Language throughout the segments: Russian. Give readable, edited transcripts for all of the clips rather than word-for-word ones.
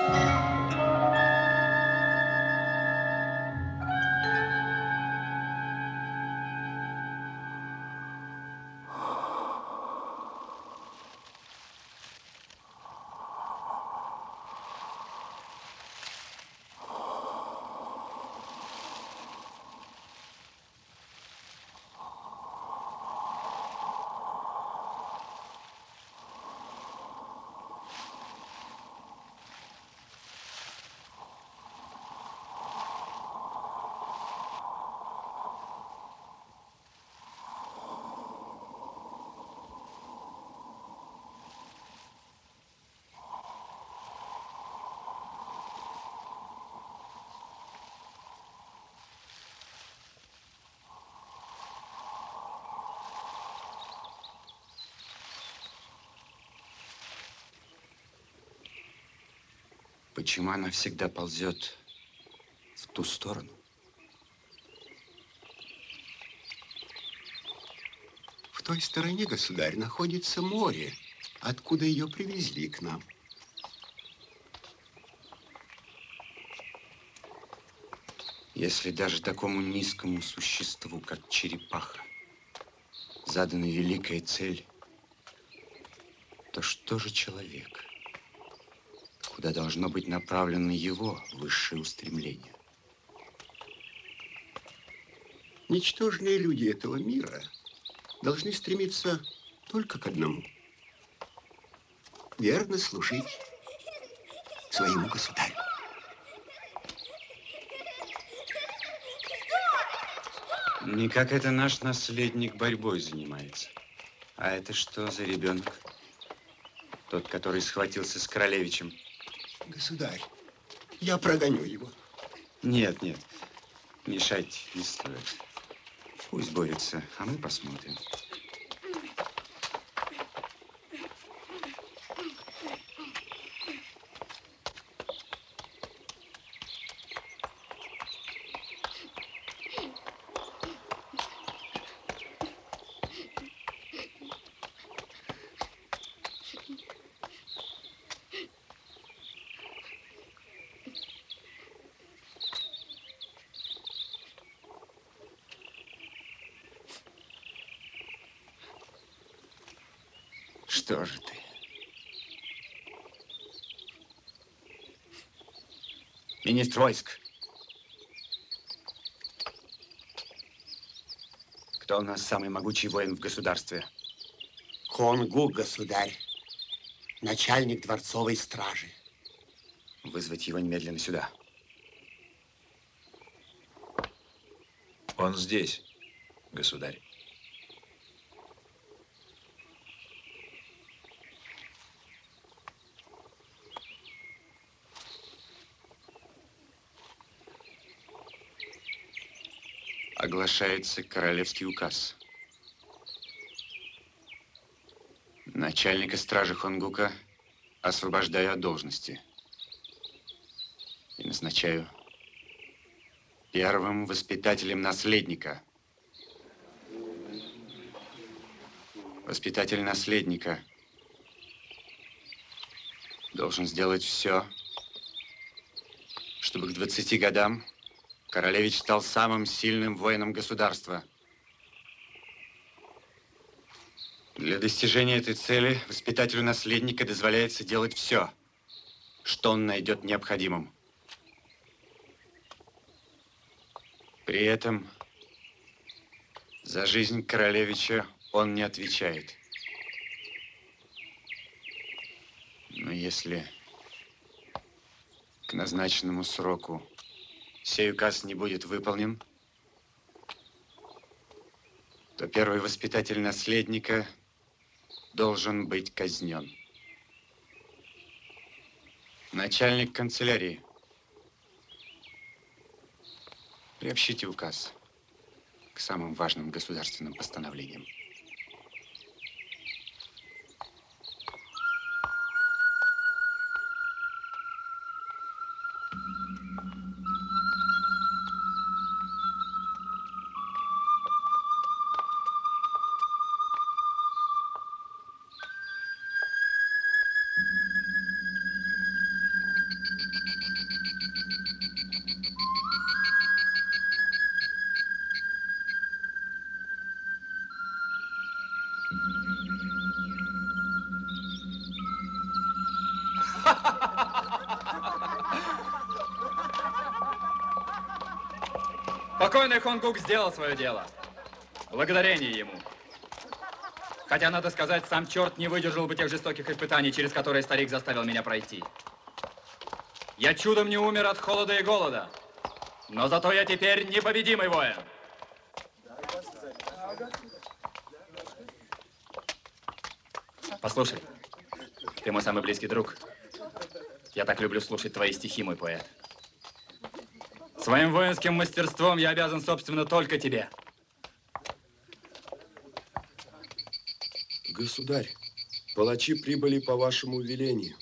Почему она всегда ползет в ту сторону? В той стороне, государь, находится море, откуда ее привезли к нам. Если даже такому низкому существу, как черепаха, задана великая цель, то что же человек? Куда должно быть направлено его высшее устремление? Ничтожные люди этого мира должны стремиться только к одному. Верно служить своему государю. Не как это наш наследник борьбой занимается. А это что за ребенок? Тот, который схватился с королевичем. Государь, я прогоню его. Нет, нет, мешать не стоит. Пусть борется, а мы посмотрим. Что же ты? Министр войск. Кто у нас самый могучий воин в государстве? Конгу, государь, начальник дворцовой стражи. Вызвать его немедленно сюда. Он здесь, государь. Оглашается королевский указ. Начальника стражи Хонгука освобождаю от должности и назначаю первым воспитателем наследника. Воспитатель наследника должен сделать все, чтобы к 20 годам королевич стал самым сильным воином государства. Для достижения этой цели воспитателю наследника дозволяется делать все, что он найдет необходимым. При этом за жизнь королевича он не отвечает. Но если к назначенному сроку сей указ не будет выполнен, то первый воспитатель наследника должен быть казнен. Начальник канцелярии, приобщите указ к самым важным государственным постановлениям. Покойный Хонгук сделал свое дело. Благодарение ему. Хотя, надо сказать, сам черт не выдержал бы тех жестоких испытаний, через которые старик заставил меня пройти. Я чудом не умер от холода и голода, но зато я теперь непобедимый воин. Послушай, ты мой самый близкий друг. Я так люблю слушать твои стихи, мой поэт. Своим воинским мастерством я обязан, собственно, только тебе. Государь, палачи прибыли по вашему велению.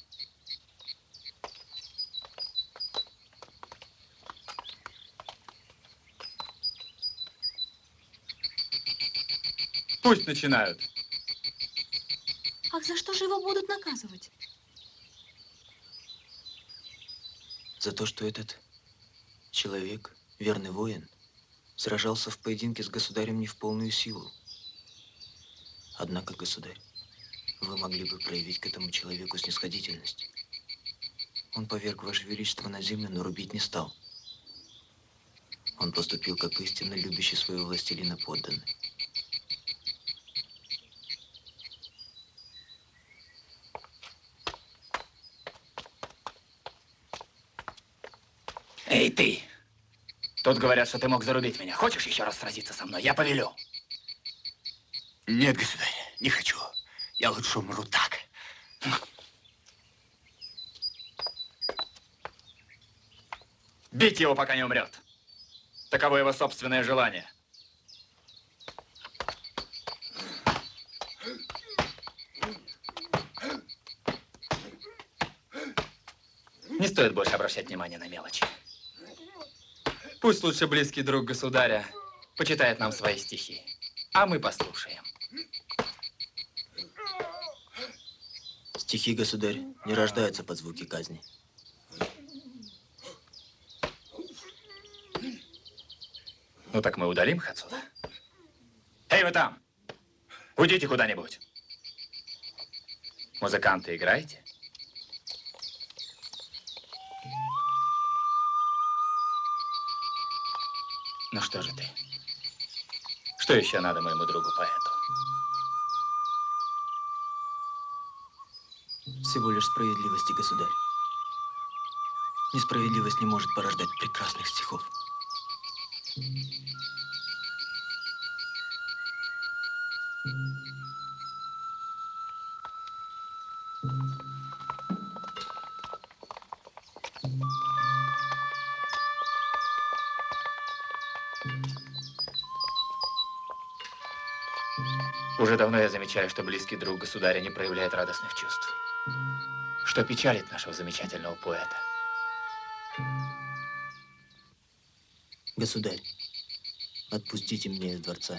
Пусть начинают. Ах, за что же его будут наказывать? За то, что этот человек, верный воин, сражался в поединке с государем не в полную силу. Однако, государь, вы могли бы проявить к этому человеку снисходительность. Он поверг ваше величество на землю, но рубить не стал. Он поступил как истинно любящий своего властелина подданный. Эй, ты! Тут говорят, что ты мог зарубить меня. Хочешь еще раз сразиться со мной? Я повелю. Нет, государь, не хочу. Я лучше умру так. Бить его, пока не умрет. Таково его собственное желание. Не стоит больше обращать внимание на мелочи. Пусть лучше близкий друг государя почитает нам свои стихи, а мы послушаем. Стихи, государь, не рождаются под звуки казни. Ну так мы удалим их отсюда. Эй, вы там! Уйдите куда-нибудь. Музыканты, играйте. Ну что же ты? Что еще надо моему другу-поэту? Всего лишь справедливости, государь. Несправедливость не может порождать прекрасных стихов. Уже давно я замечаю, что близкий друг государя не проявляет радостных чувств. Что печалит нашего замечательного поэта. Государь, отпустите меня из дворца.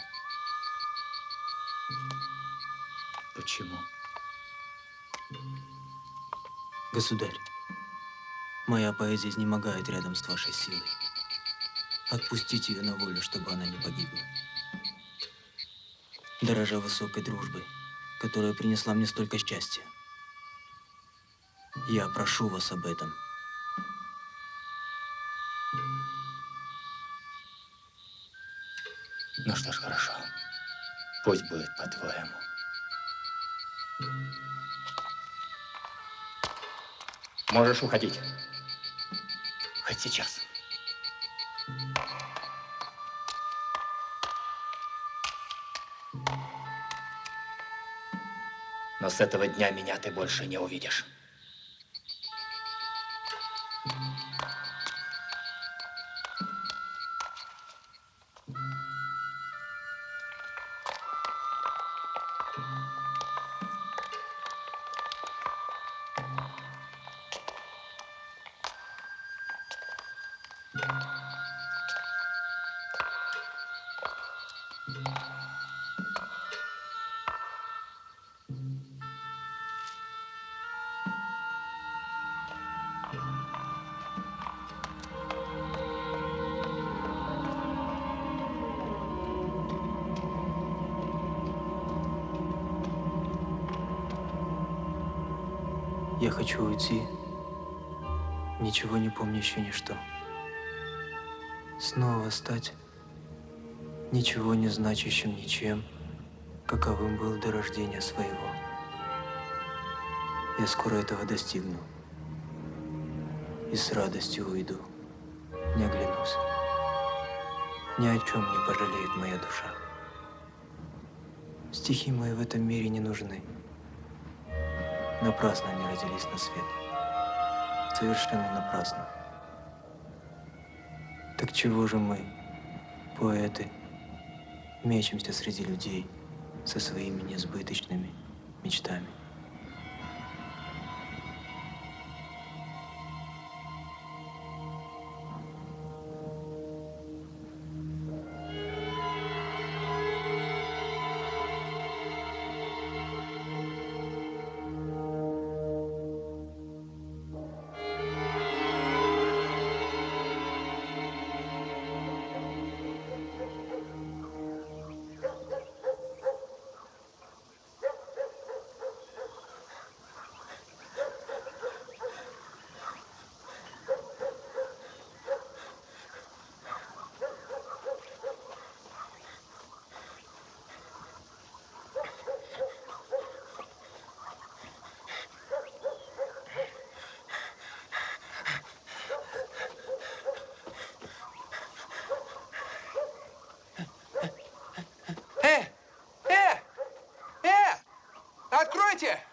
Почему? Государь, моя поэзия изнемогает рядом с вашей силой. Отпустите ее на волю, чтобы она не погибла. Дорожа высокой дружбой, которая принесла мне столько счастья, я прошу вас об этом. Ну что ж, хорошо. Пусть будет по-твоему. Можешь уходить. Хоть сейчас. Но с этого дня меня ты больше не увидишь. Я хочу уйти, ничего не помня еще ничто. снова стать ничего не значащим ничем, каковым был до рождения своего. Я скоро этого достигну и с радостью уйду, не оглянусь. Ни о чем не пожалеет моя душа. Стихи мои в этом мире не нужны. Напрасно они родились на свет. Совершенно напрасно. Так чего же мы, поэты, мечемся среди людей со своими несбыточными мечтами? Откройте!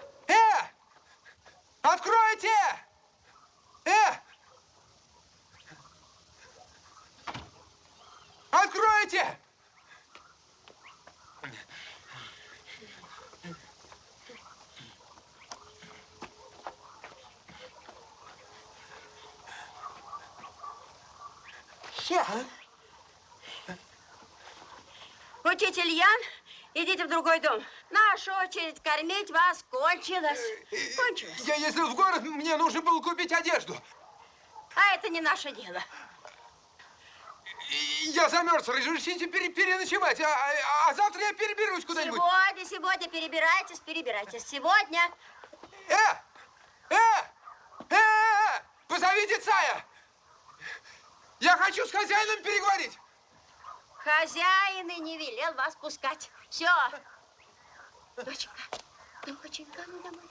Откройте! Откройте! Учитель Ян, идите в другой дом. Наша очередь кормить вас кончилась. Кончилась. Я ездил в город, мне нужно было купить одежду. А это не наше дело. Я замерз, разрешите переночевать, а завтра я переберусь куда-нибудь. Сегодня перебирайтесь. Сегодня. Позовите Цая. Я хочу с хозяином переговорить. Хозяин и не велел вас пускать. Все. Доченька, ну домой.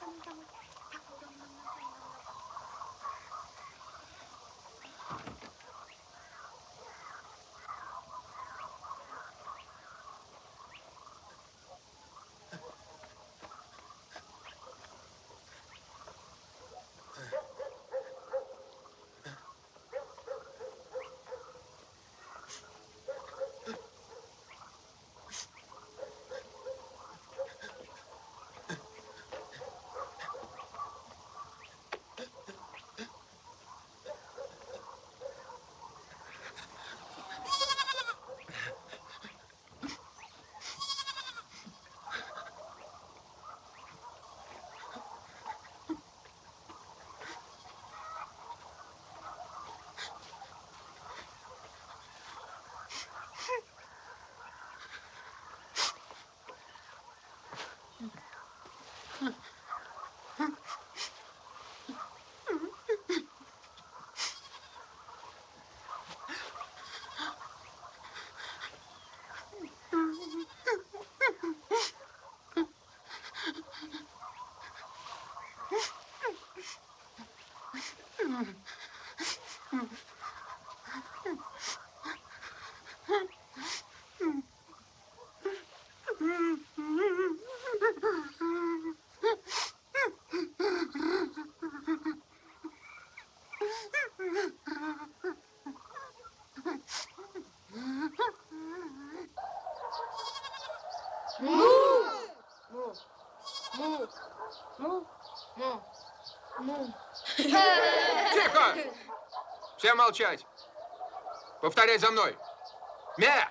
Тихо! Все молчать. Повторяй за мной. Ме!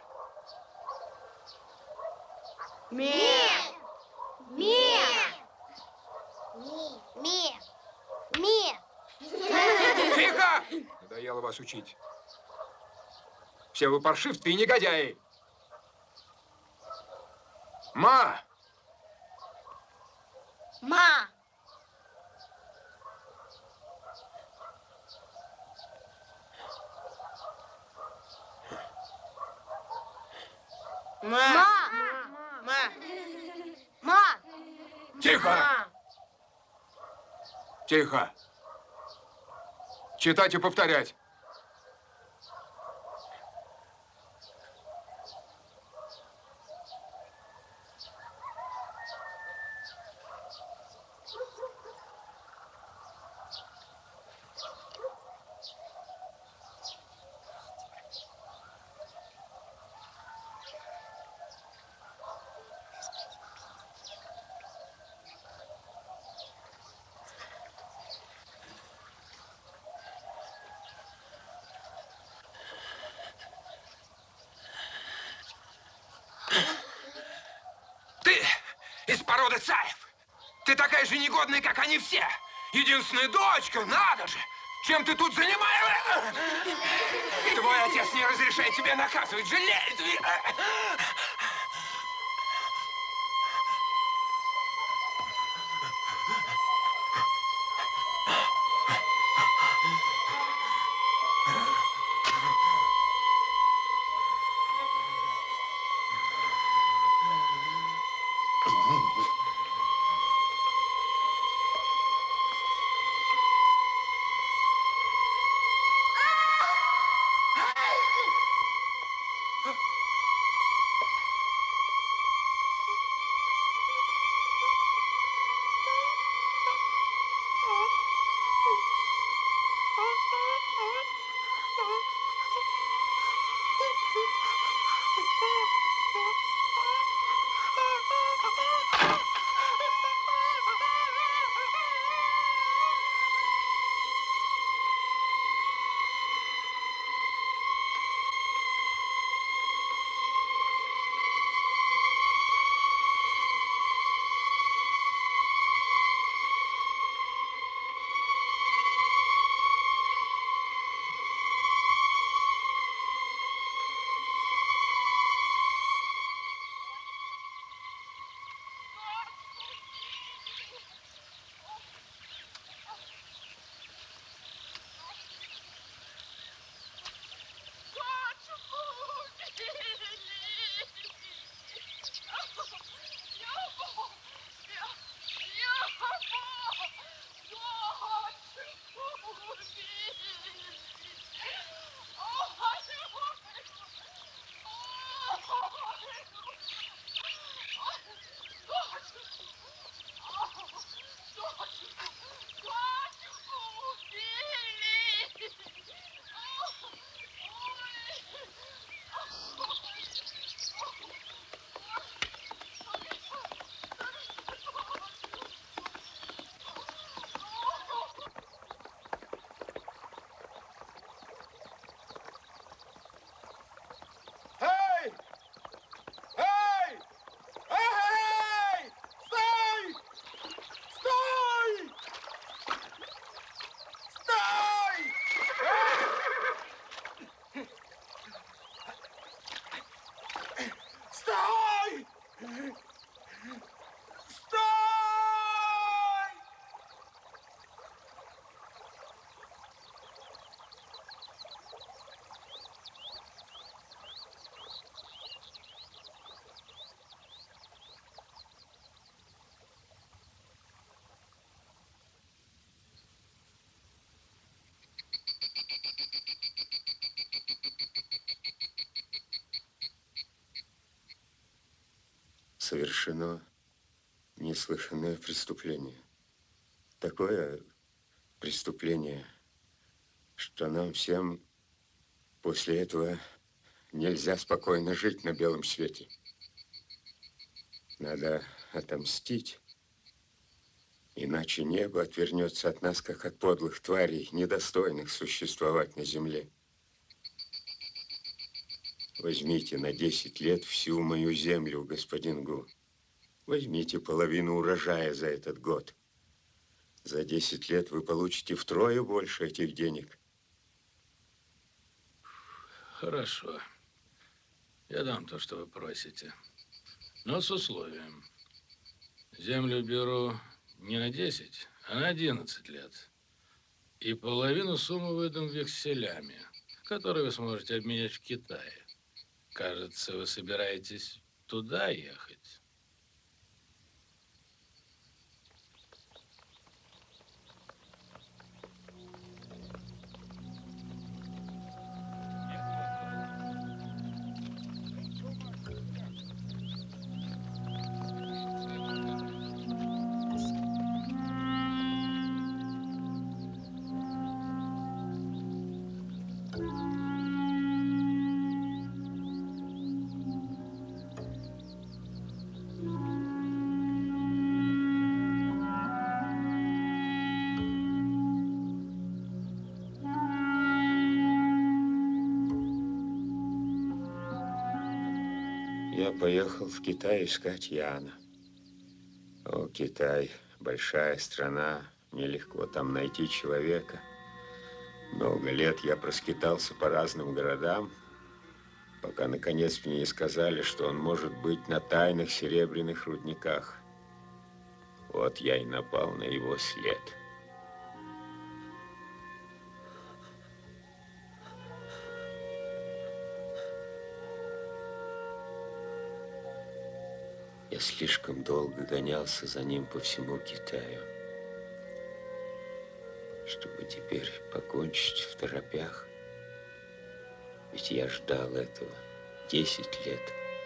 Тихо! Надоело вас учить. Все вы паршивцы и негодяи. Ма! Ма! Ма! Тихо! Тихо! Читать и повторять. Ты из породы цаев. Ты такая же негодная, как они все. Единственная дочка, надо же. Чем ты тут занимаешься? Твой отец не разрешает тебе наказывать, жалеет. Совершено неслыханное преступление. Такое преступление, что нам всем после этого нельзя спокойно жить на белом свете. Надо отомстить, иначе небо отвернется от нас, как от подлых тварей, недостойных существовать на земле. Возьмите на 10 лет всю мою землю, господин Гу. Возьмите половину урожая за этот год. За 10 лет вы получите втрое больше этих денег. Хорошо. Я дам то, что вы просите. Но с условием. Землю беру не на 10, а на 11 лет. И половину суммы выдам векселями, которые вы сможете обменять в Китае. Кажется, вы собираетесь туда ехать. Я поехал в Китай искать Яна. О, Китай, большая страна, нелегко там найти человека. Много лет я проскитался по разным городам, пока, наконец, мне не сказали, что он может быть на тайных серебряных рудниках. Вот я и напал на его след. Я слишком долго гонялся за ним по всему Китаю, чтобы теперь покончить в торопях. Ведь я ждал этого 10 лет.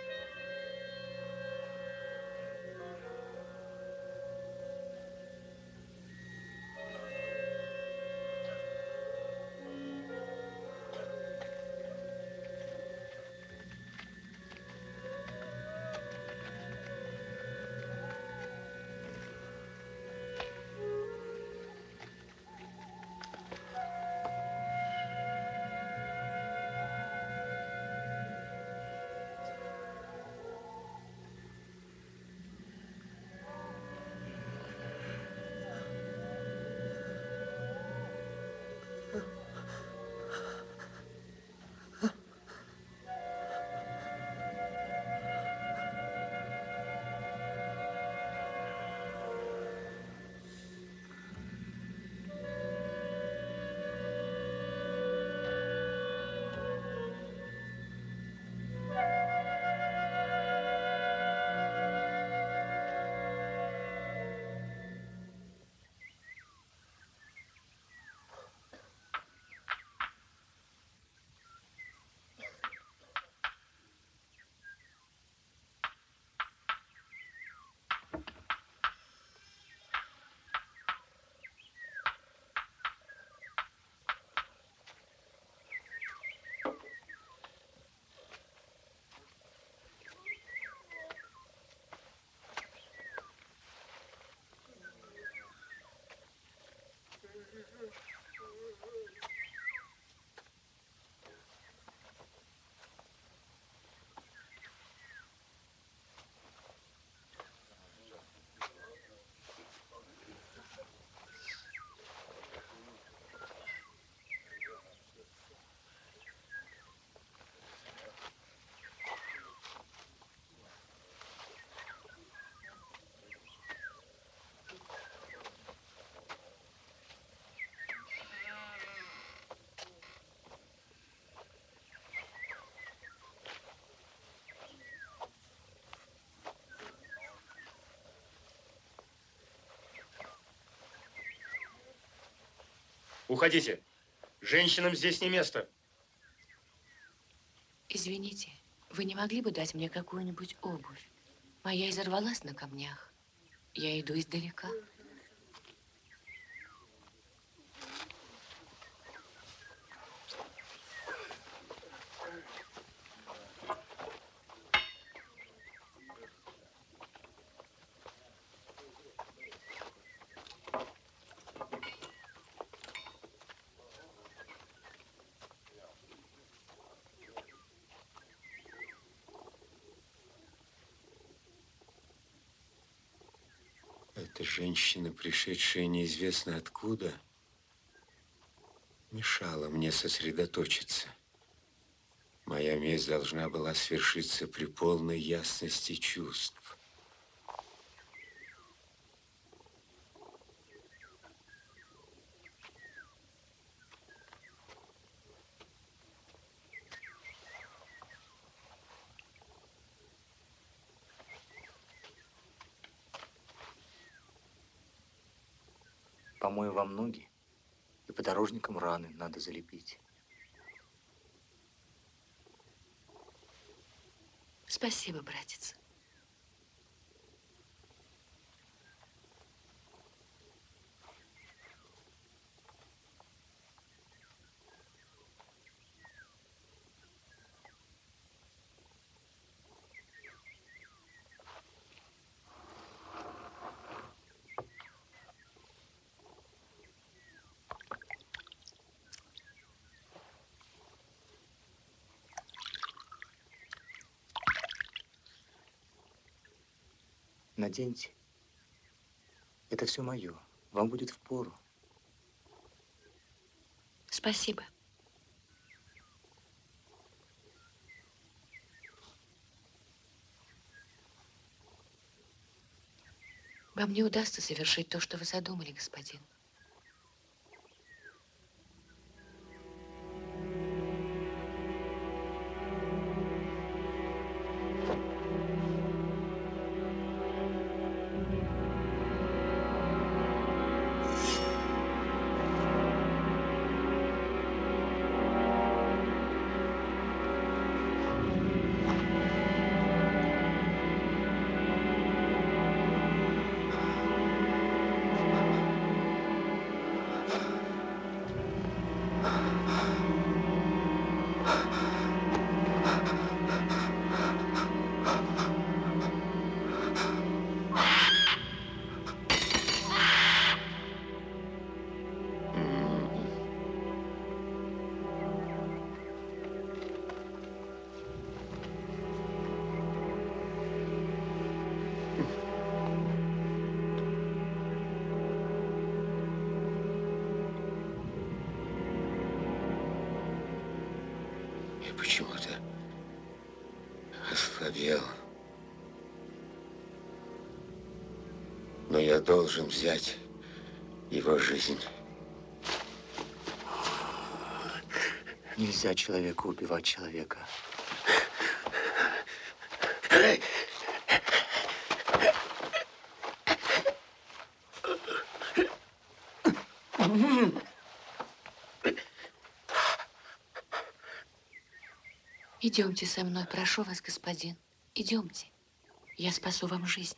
Уходите. Женщинам здесь не место. Извините, вы не могли бы дать мне какую-нибудь обувь? Моя изорвалась на камнях. Я иду издалека. Эта женщина, пришедшая неизвестно откуда, мешала мне сосредоточиться. Моя месть должна была свершиться при полной ясности чувств. помою вам ноги, и подорожникам раны надо залепить. Спасибо, братец. Наденьте. Это все мое. Вам будет впору. Спасибо. Вам не удастся совершить то, что вы задумали, господин. Почему-то ослабел. Но я должен взять его жизнь. Нельзя человеку убивать человека. Идемте со мной, прошу вас, господин. Идемте. Я спасу вам жизнь.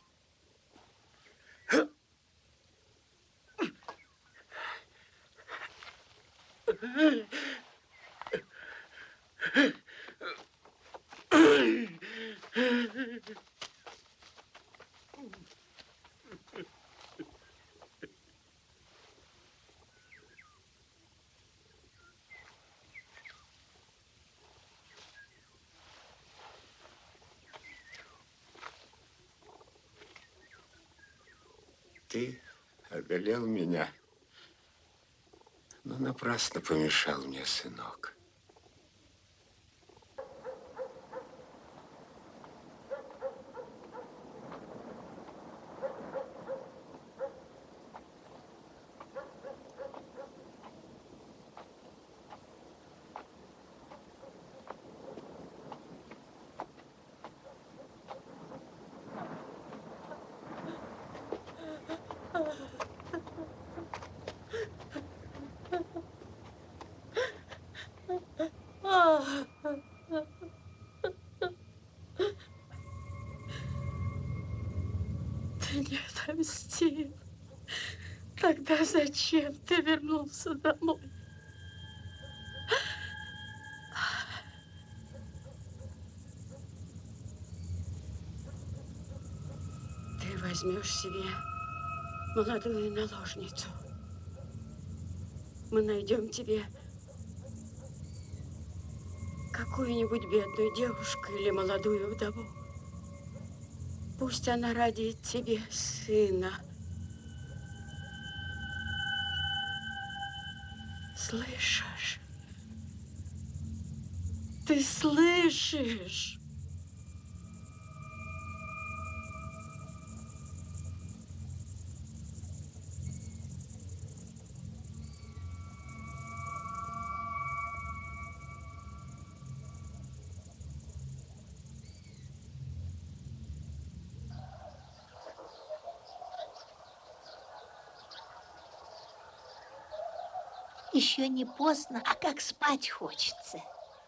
Ты одолел меня, но напрасно помешал мне, сынок. Ты не отомстил. Тогда зачем ты вернулся домой? Ты возьмешь себе молодую наложницу. Мы найдем тебе какую-нибудь бедную девушку или молодую вдову. Пусть она родит тебе сына. Слышишь? Ты слышишь? Еще не поздно, а как спать хочется.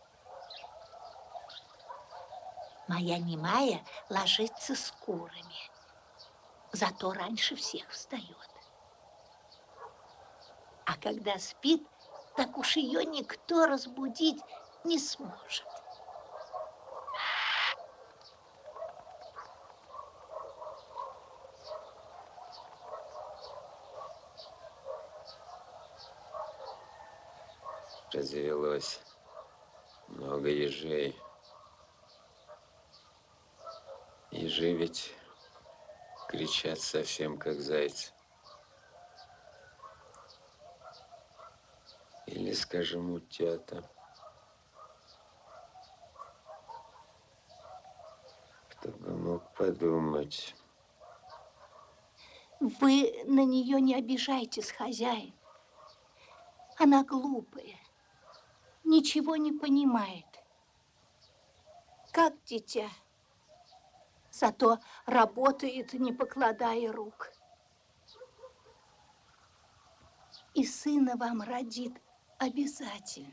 Моя немая ложится с курами, зато раньше всех встает. А когда спит, так уж ее никто разбудить не сможет. Развелось много ежей. Ежи ведь кричат совсем как зайцы. Или, скажем, утята. Кто бы мог подумать. Вы на нее не обижайтесь, хозяин. Она глупая, ничего не понимает. Как дитя. Зато работает, не покладая рук. И сына вам родит обязательно.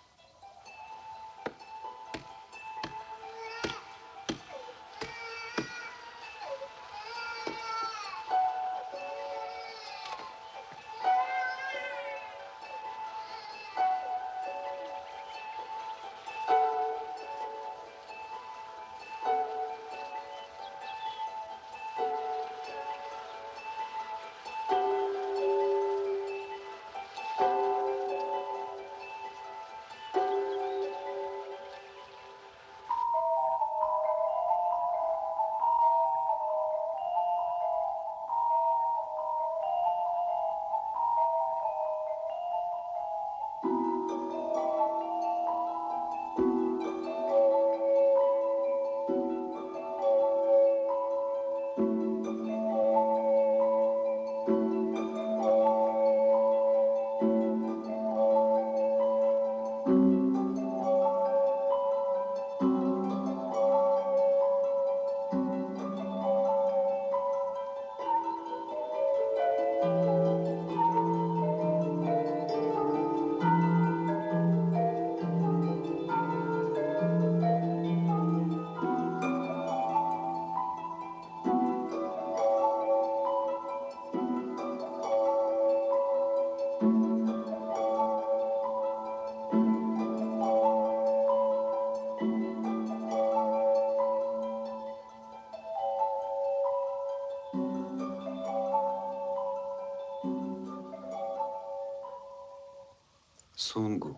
Сунгу,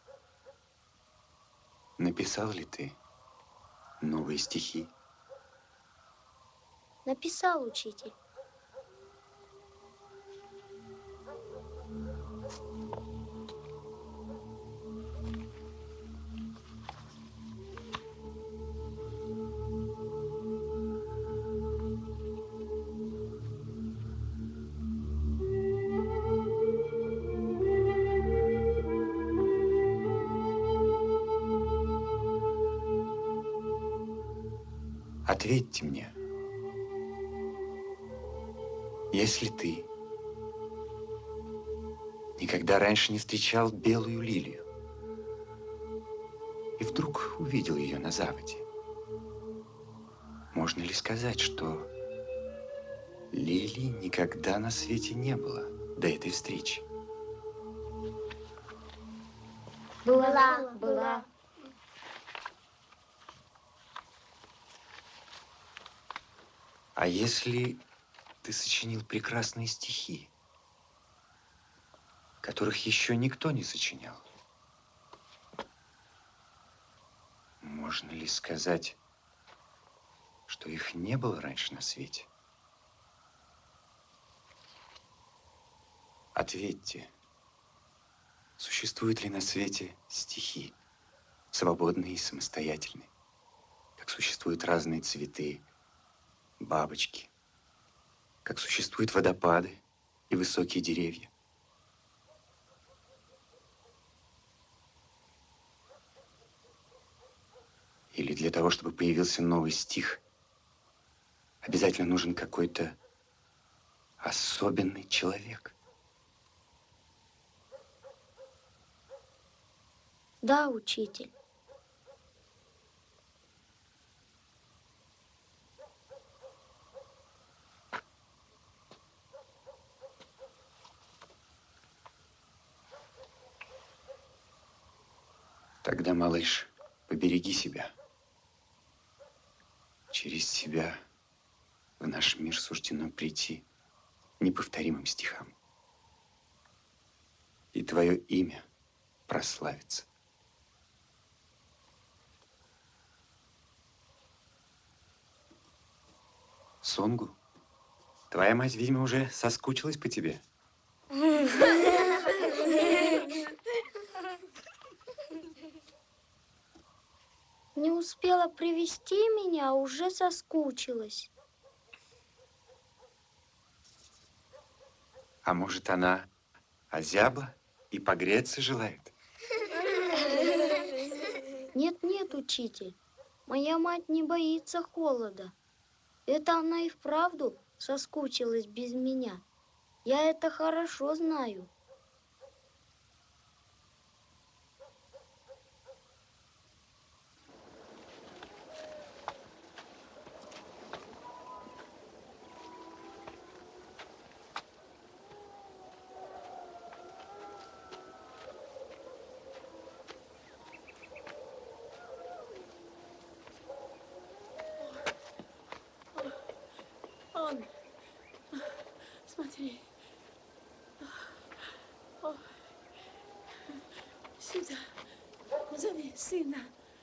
написал ли ты новые стихи? Написал учитель. Ответьте мне, если ты никогда раньше не встречал белую лилию и вдруг увидел ее на западе, можно ли сказать, что лилии никогда на свете не было до этой встречи? Была. А если ты сочинил прекрасные стихи, которых еще никто не сочинял, можно ли сказать, что их не было раньше на свете? Ответьте, существуют ли на свете стихи, свободные и самостоятельные, как существуют разные цветы, бабочки, как существуют водопады и высокие деревья? Или для того, чтобы появился новый стих, обязательно нужен какой-то особенный человек? Да, учитель. Тогда, малыш, побереги себя. Через себя в наш мир суждено прийти неповторимым стихам. И твое имя прославится. Сонгу, твоя мать, видимо, уже соскучилась по тебе. Не успела привести меня, а уже соскучилась. А может, она озябла и погреться желает? Нет, учитель, моя мать не боится холода. Это она и вправду соскучилась без меня. Я это хорошо знаю. Он. Смотри. О. Сюда. Зови сына.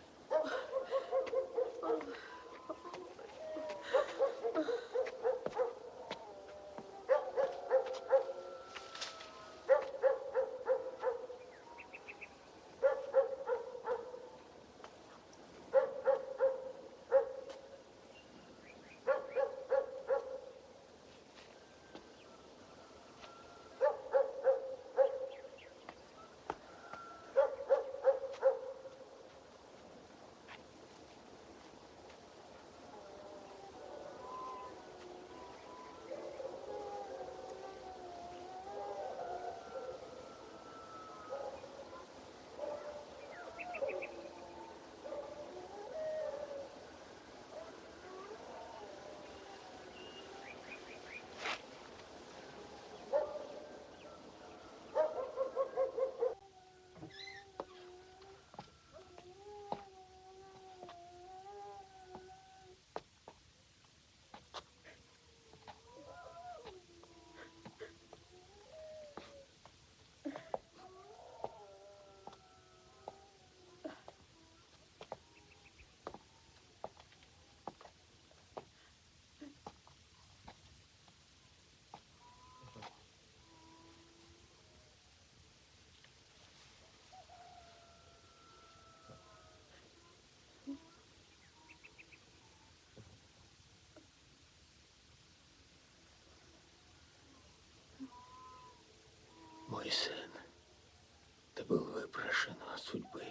Мой сын, ты был выпрошен от судьбы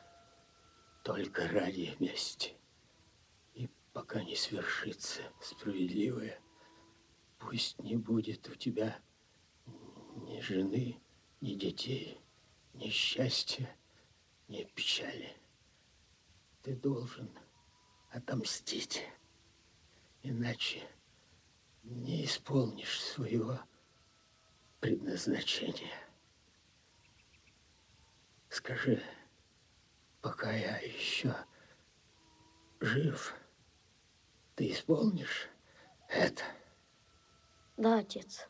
только ради мести. И пока не свершится справедливое, пусть не будет у тебя ни жены, ни детей, ни счастья, ни печали. Ты должен отомстить, иначе не исполнишь своего предназначения. Скажи, пока я еще жив, ты исполнишь это? Да, отец.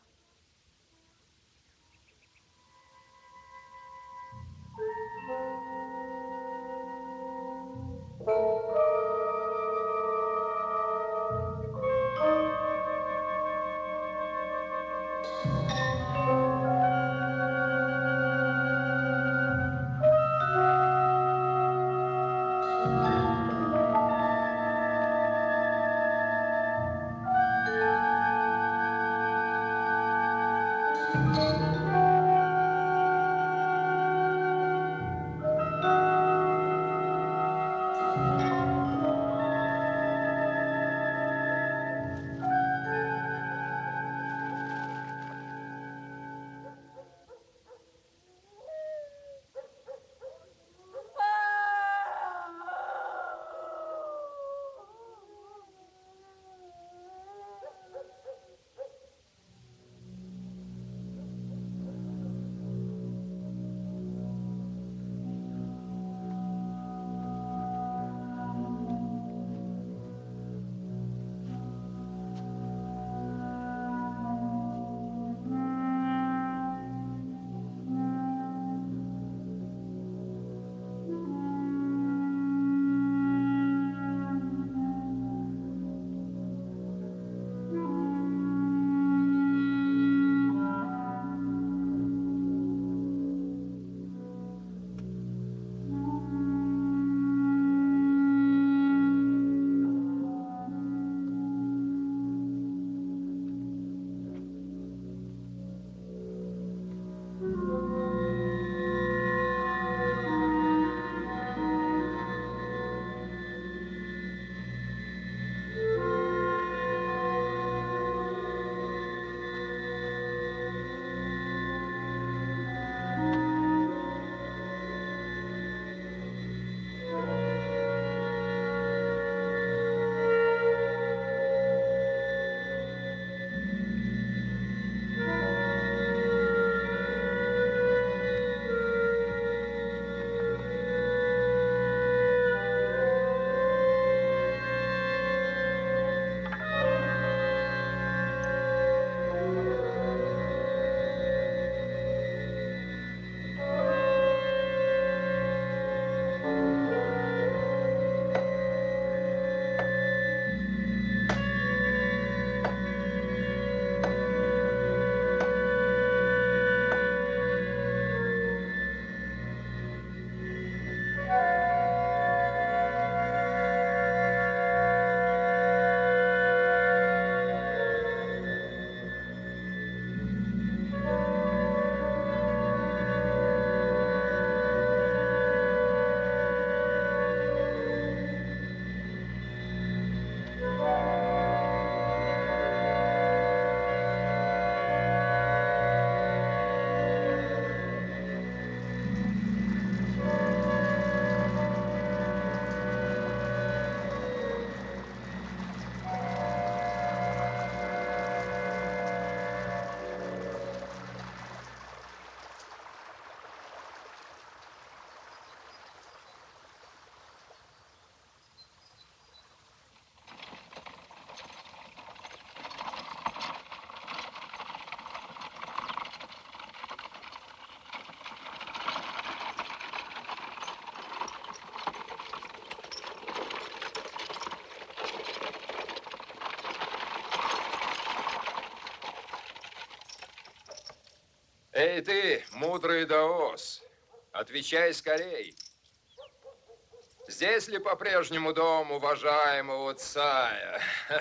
Эй ты, мудрый даос, отвечай скорей. Здесь ли по-прежнему дом уважаемого Цая?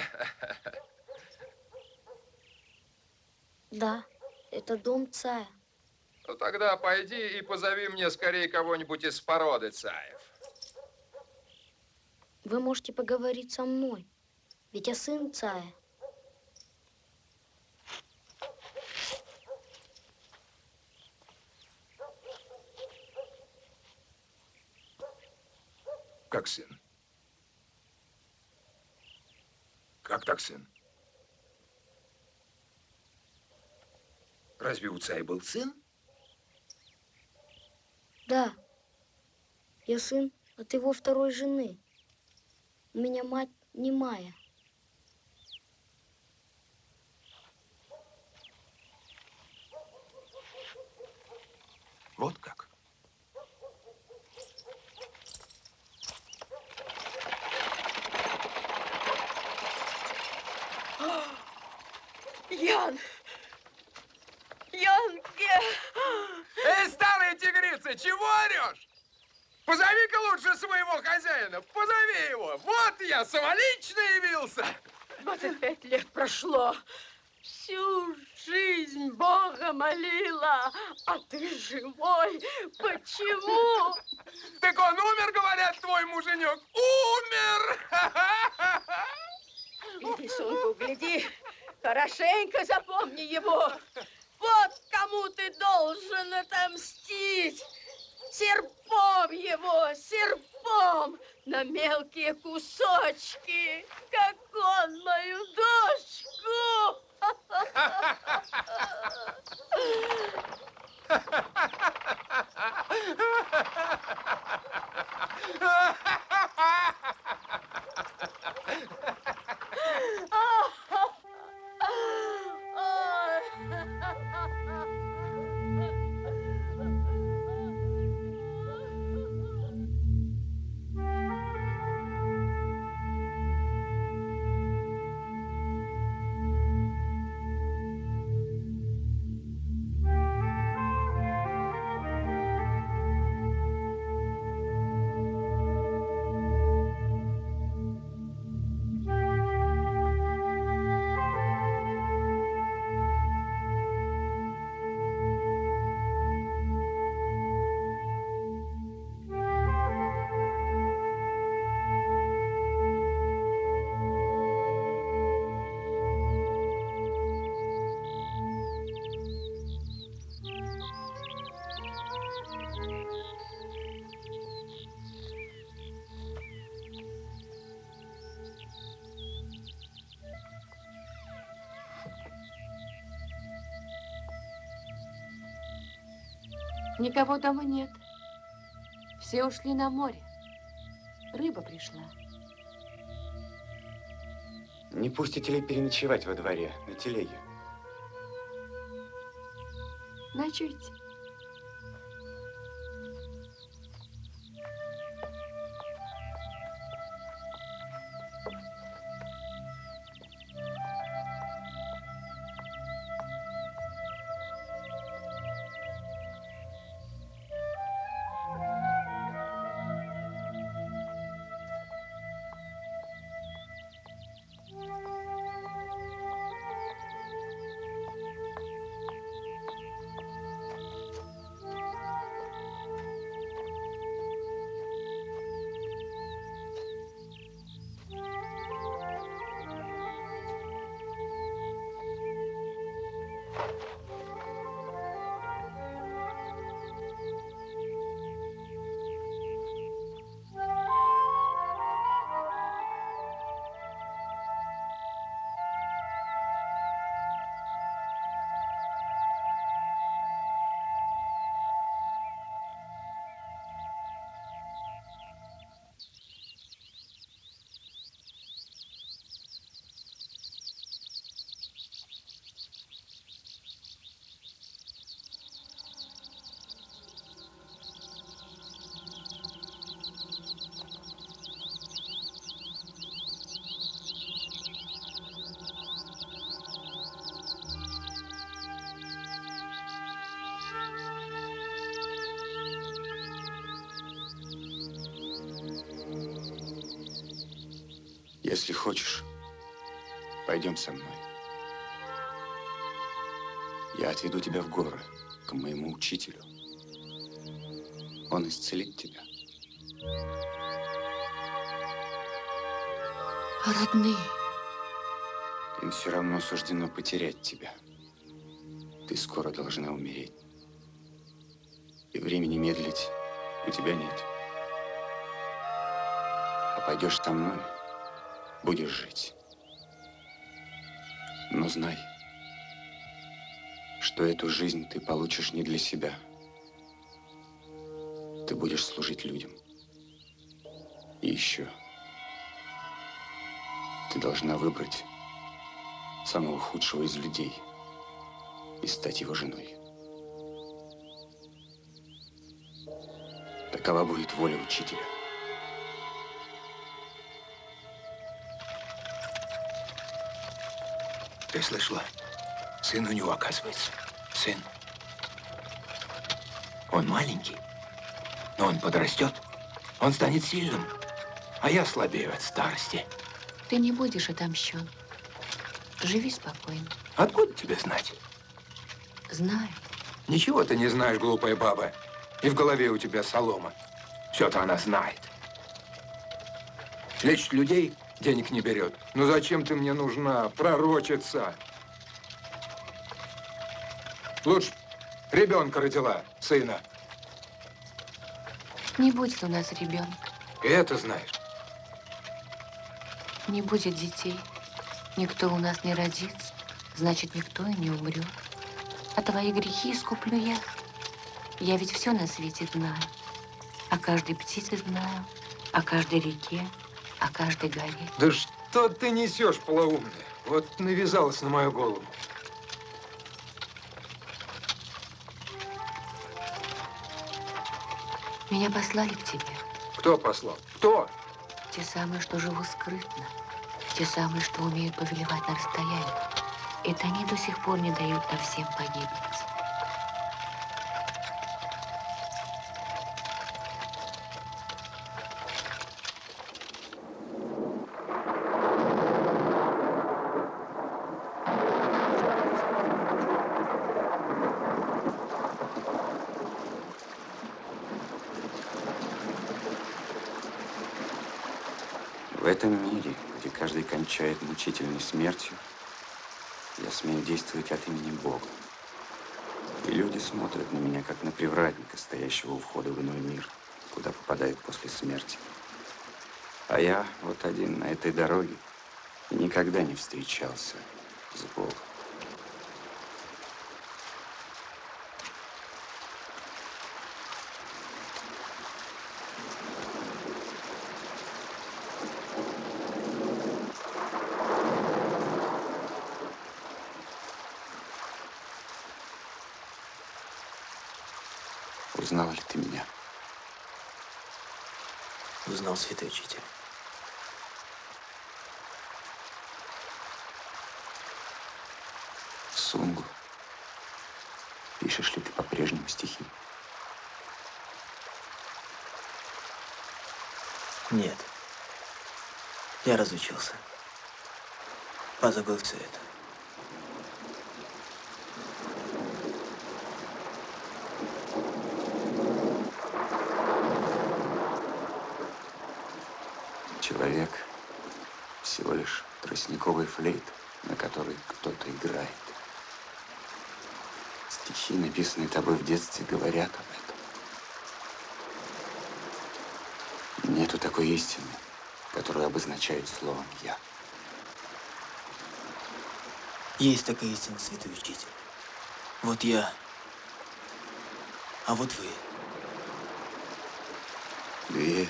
Да, это дом Цая. Ну тогда пойди и позови мне скорее кого-нибудь из породы Цаев. Вы можете поговорить со мной, ведь я сын Цая. Как сын? Как так сын? Разве у Цая был сын? Да, я сын от его второй жены. У меня мать немая. Вот как? Ян! Янке! Эй, старая тигрица, чего орешь? Позови-ка лучше своего хозяина, позови его. Вот я самолично явился. 25 лет прошло. Всю жизнь Бога молила, а ты живой. Почему? Так он умер, говорят, твой муженек. Умер! Гляди, Сунку, гляди. Хорошенько запомни его. Вот кому ты должен отомстить. Серпом его, серпом на мелкие кусочки, как он мою дочку. Никого дома нет. Все ушли на море. Рыба пришла. Не пустите ли переночевать во дворе, на телеге? Ночуйте. Если хочешь, пойдем со мной. Я отведу тебя в горы, к моему учителю. Он исцелит тебя. А родные? Им все равно суждено потерять тебя. Ты скоро должна умереть. И времени медлить у тебя нет. А пойдешь со мной, будешь жить. Но знай, что эту жизнь ты получишь не для себя. Ты будешь служить людям. И еще ты должна выбрать самого худшего из людей и стать его женой. Такова будет воля учителя. Ты слышала? Сын у него, оказывается. Сын. Он маленький, но он подрастет. Он станет сильным, а я слабею от старости. Ты не будешь отомщен. Живи спокойно. Откуда тебе знать? Знаю. Ничего ты не знаешь, глупая баба. И в голове у тебя солома. Все-то она знает. Лечит людей, денег не берет. Ну зачем ты мне нужна, пророчица? Лучше ребенка родила, сына. Не будет у нас ребенка. И это знаешь. Не будет детей. Никто у нас не родится. Значит, никто и не умрет. А твои грехи искуплю я. Я ведь все на свете знаю. О каждой птице знаю, о каждой реке, о каждой горе. Да что ты несешь, полоумная? Вот навязалась на мою голову. Меня послали к тебе. Кто послал? Кто? Те самые, что живут скрытно. Те самые, что умеют повелевать на расстоянии. Это они до сих пор не дают нам всем погибнуть. В этом мире, где каждый кончает мучительной смертью, я смею действовать от имени Бога. И люди смотрят на меня, как на привратника, стоящего у входа в иной мир, куда попадают после смерти. А я вот один на этой дороге и никогда не встречался с Богом. Узнал ли ты меня? Узнал, святой учитель. Сунгу, пишешь ли ты по-прежнему стихи? Нет. Я разучился. Позабыл все это. Человек всего лишь тростниковый флейт, на которой кто-то играет. Стихи, написанные тобой в детстве, говорят об этом. Нету такой истины, которую обозначают словом «я». Есть такая истина, святой учитель. Вот я, а вот вы. Две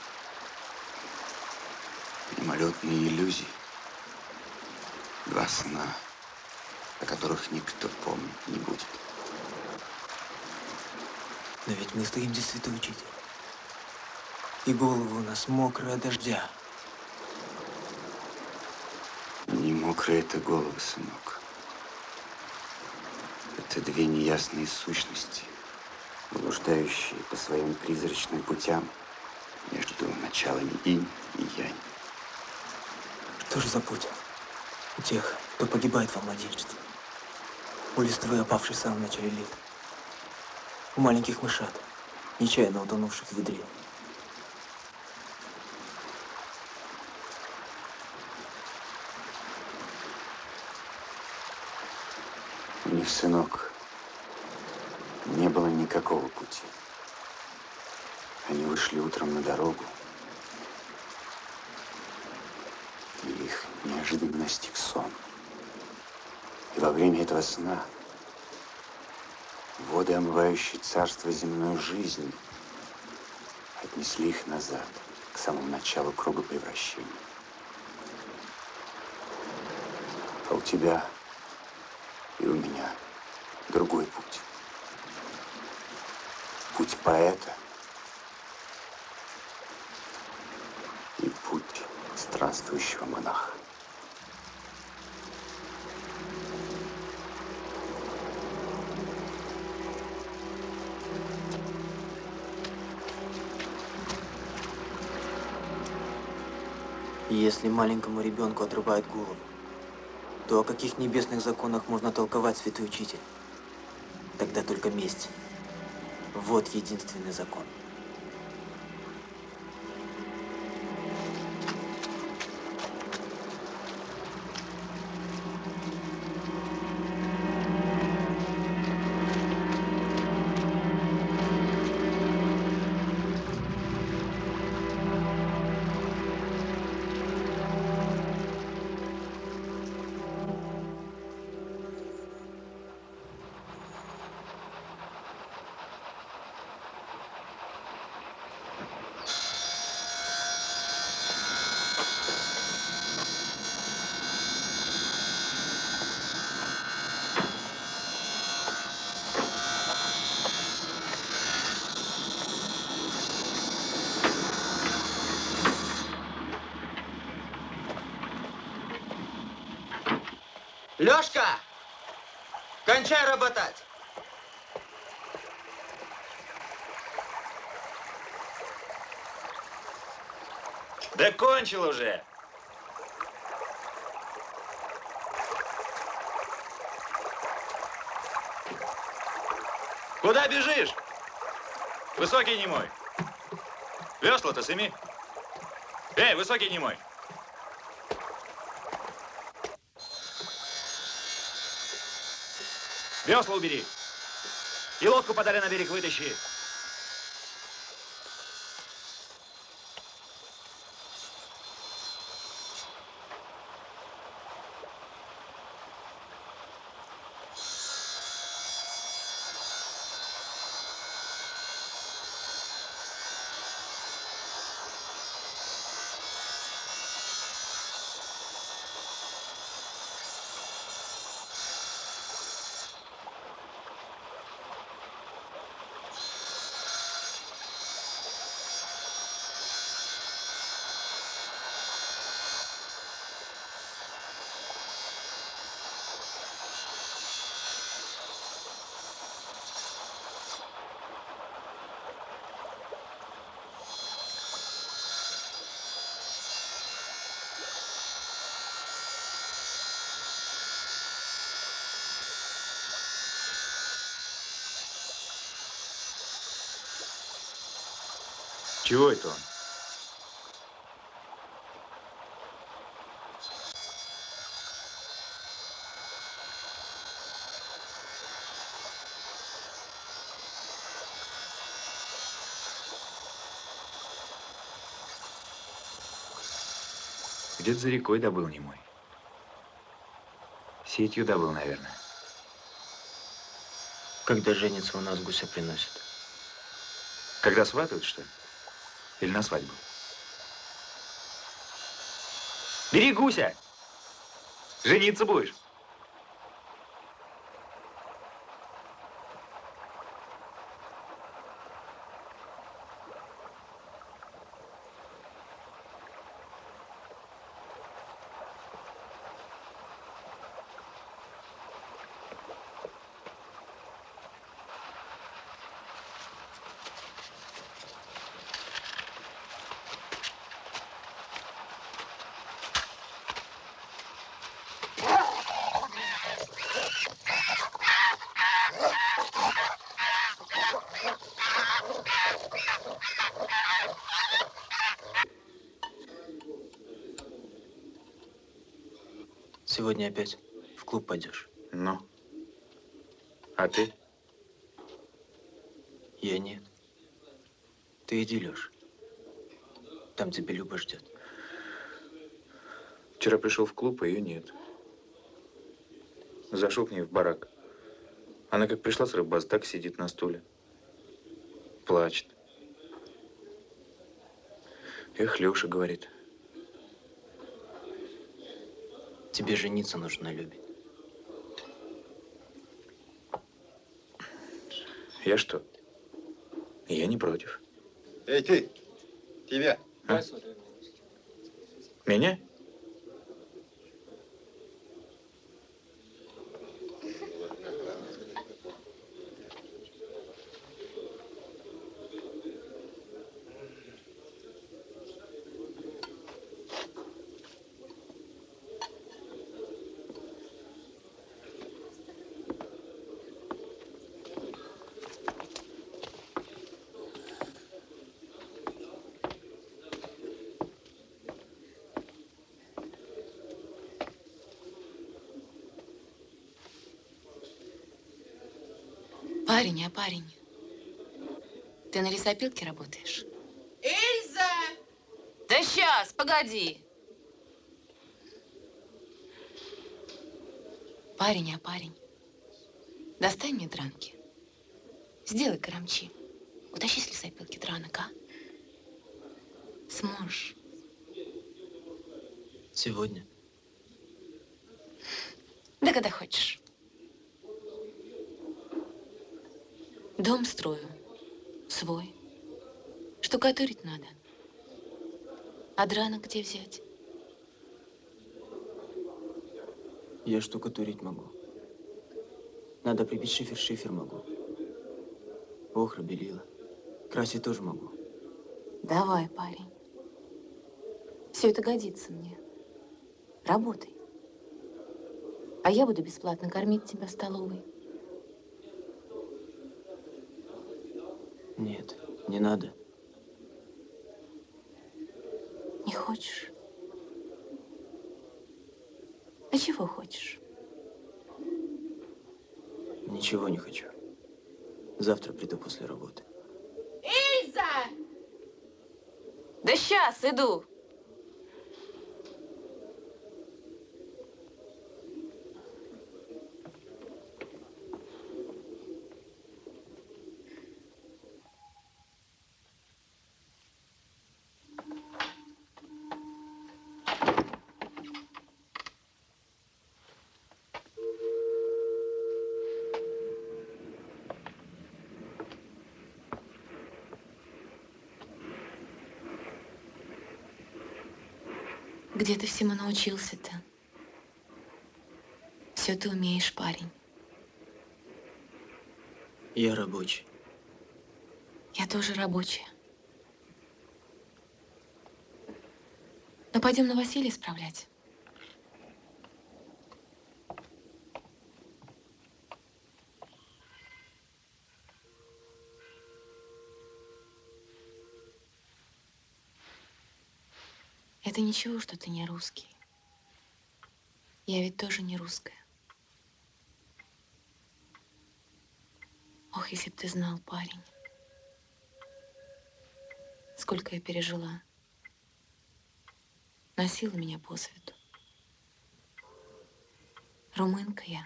мимолетные иллюзии. Два сна, о которых никто помнить не будет. Но ведь мы стоим здесь, святой учитель. И головы у нас мокрые от дождя. Не мокрые это головы, сынок. Это две неясные сущности, блуждающие по своим призрачным путям между началами инь и янь. Что же за путь у тех, кто погибает во младенчестве? У листвы, опавшей в самом начале лета. У маленьких мышат, нечаянно утонувших в ведре. У них, сынок, не было никакого пути. Они вышли утром на дорогу, и их неожиданно настиг сон. И во время этого сна воды, омывающие царство земной жизни, отнесли их назад, к самому началу круга превращения. А у тебя и у меня другой путь. Путь поэта и путь странствующего монаха. Если маленькому ребенку отрубают голову, то о каких небесных законах можно толковать, святой учитель? Тогда только месть. Вот единственный закон. Лёшка! Кончай работать! Да кончил уже. Куда бежишь? Высокий немой. Весла-то сними. Эй, высокий немой. Весла убери. И лодку подали на берег вытащи. Чего это он? Где-то за рекой добыл немой. Сетью добыл, наверное. Когда женится, у нас гуся приносят. Когда сватают, что ли? Или на свадьбу? Бери гуся! Жениться будешь. Сегодня опять в клуб пойдешь? Ну? А ты? Я нет. Ты иди, Леш. Там тебя Люба ждет. Вчера пришел в клуб, а ее нет. Зашел к ней в барак. Она как пришла с рыббазы, так сидит на стуле. Плачет. Эх, Леша, говорит. Тебе жениться нужно на Любе. Я что? Я не против. Эй, ты! Тебя! А? Меня? Парень, парень, ты на лесопилке работаешь? Эльза! Да сейчас, погоди. Парень, достань мне дранки. Сделай карамчи. Утащи с лесопилки дранок, а? Сможешь. Сегодня? Да когда хочешь. Дом строю. Свой. Штукатурить надо. А дранок где взять? Я штукатурить могу. Надо прибить шифер, шифер могу. Охра, белила. Красить тоже могу. Давай, парень. Все это годится мне. Работай. А я буду бесплатно кормить тебя в столовой. Нет, не надо. Не хочешь? А чего хочешь? Ничего не хочу. Завтра приду после работы. Эльза! Да сейчас иду. Где ты всему научился-то? Все ты умеешь, парень. Я рабочий. Я тоже рабочая. Но пойдем новоселье справлять. Это ничего, что ты не русский. Я ведь тоже не русская. Ох, если б ты знал, парень, сколько я пережила. Носила меня по свету. Румынка я.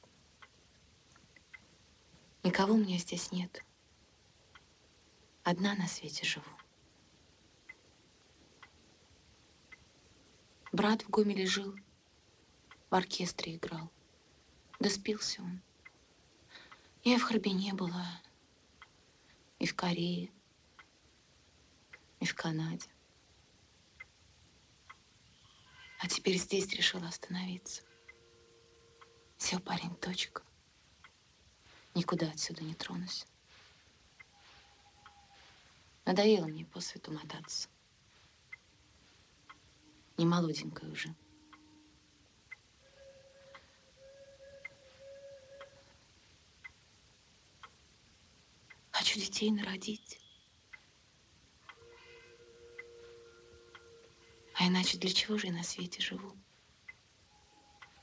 Никого у меня здесь нет. Одна на свете живу. Брат в Гомеле жил, в оркестре играл. Да спился он. Я и в Харбине была, и в Корее, и в Канаде. А теперь здесь решила остановиться. Все, парень, точка. Никуда отсюда не тронусь. Надоело мне по свету мотаться. Не молоденькая уже. Хочу детей народить. А иначе для чего же я на свете живу?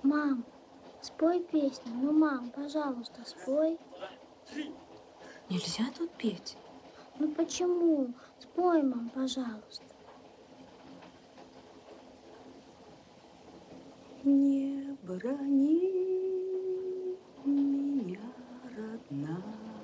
Мам, спой песню. Ну, мам, пожалуйста, спой. Нельзя тут петь. Ну почему? Спой, мам, пожалуйста. Не брони меня, родная,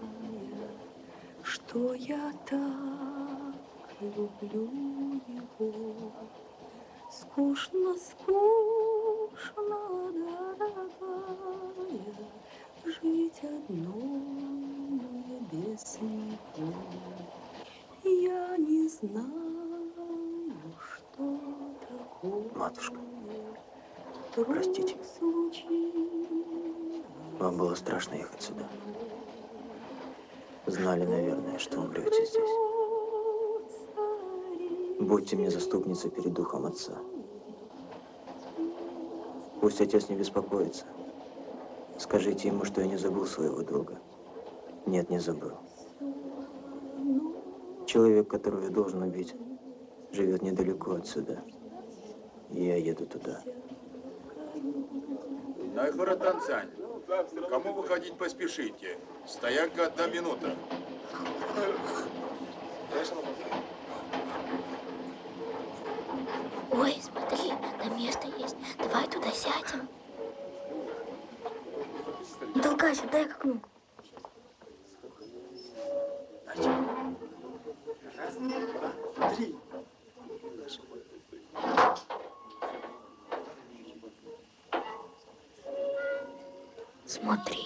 что я так люблю его. Скучно, скучно, дорогая, жить одной без него. Я не знаю, что такое. Матушка, простите. Вам было страшно ехать сюда. Знали, наверное, что умрете здесь. Будьте мне заступницей перед духом отца. Пусть отец не беспокоится. Скажите ему, что я не забыл своего друга. Нет, не забыл. Человек, которого я должен убить, живет недалеко отсюда. И я еду туда. Найхора Танцань, кому выходить поспешите? Стоянка 1 минута. Ой, смотри, там место есть. Давай туда сядем. Не толкайся, дай к окну. Раз, два, три. Смотри.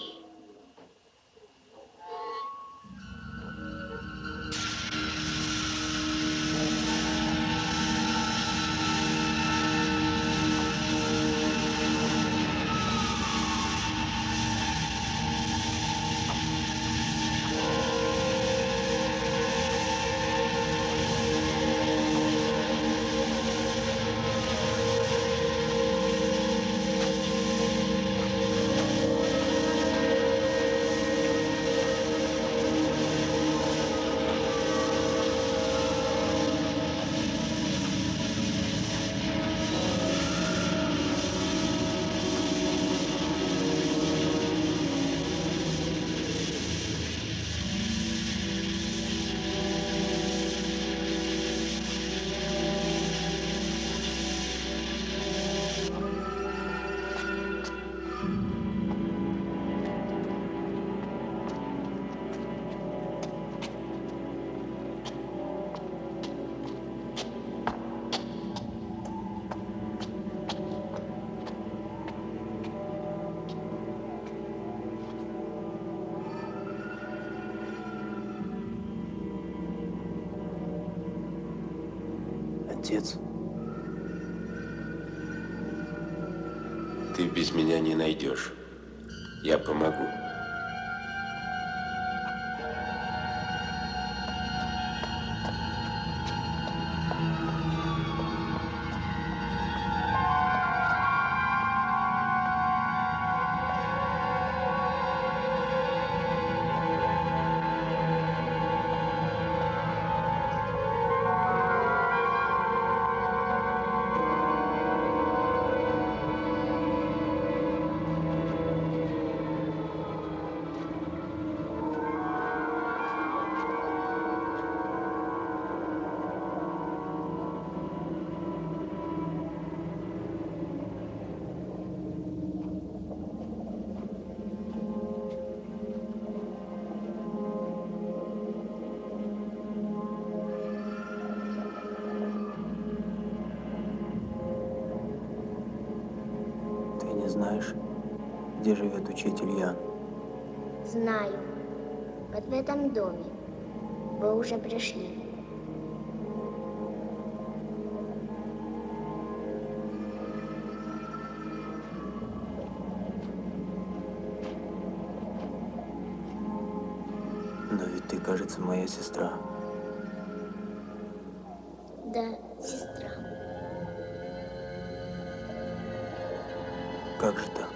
Отец. Ты без меня не найдешь. Я помогу. Знаешь, где живет учитель Ян? Знаю. Вот в этом доме. Вы уже пришли. Но ведь ты, кажется, моя сестра. Да, сестра. Как же так?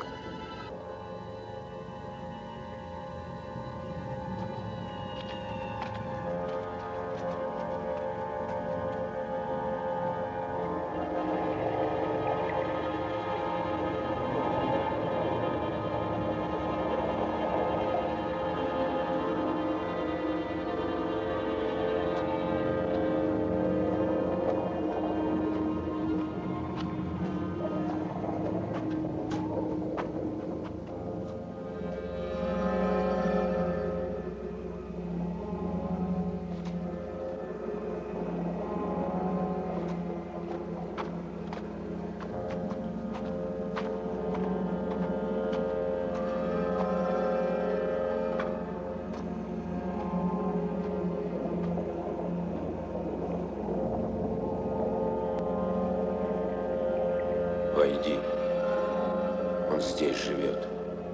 один. Он здесь живет.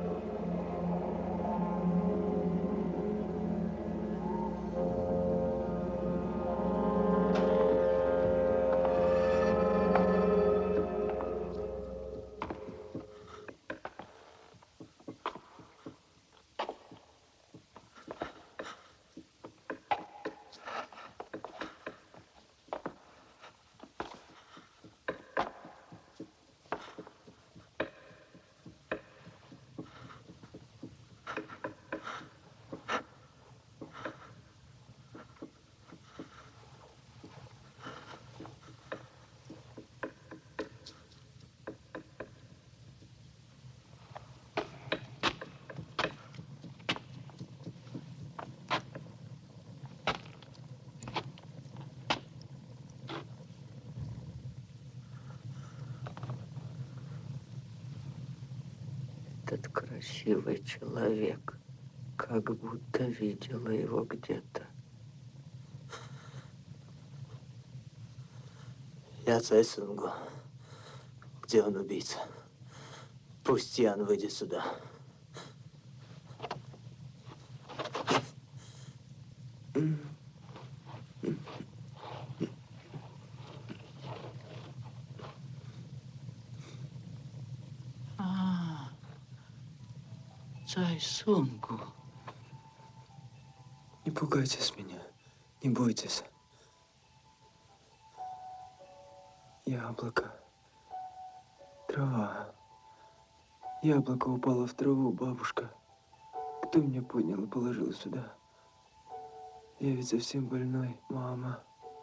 Этот красивый человек, как будто видела его где-то. Я Цай Сунгу. Где он, убийца? Пусть Ян выйдет сюда. Цай Сунгу. Не пугайтесь меня, не бойтесь. Яблоко. Трава. Яблоко упало в траву, бабушка. Кто меня поднял и положил сюда? Я ведь совсем больной, мама.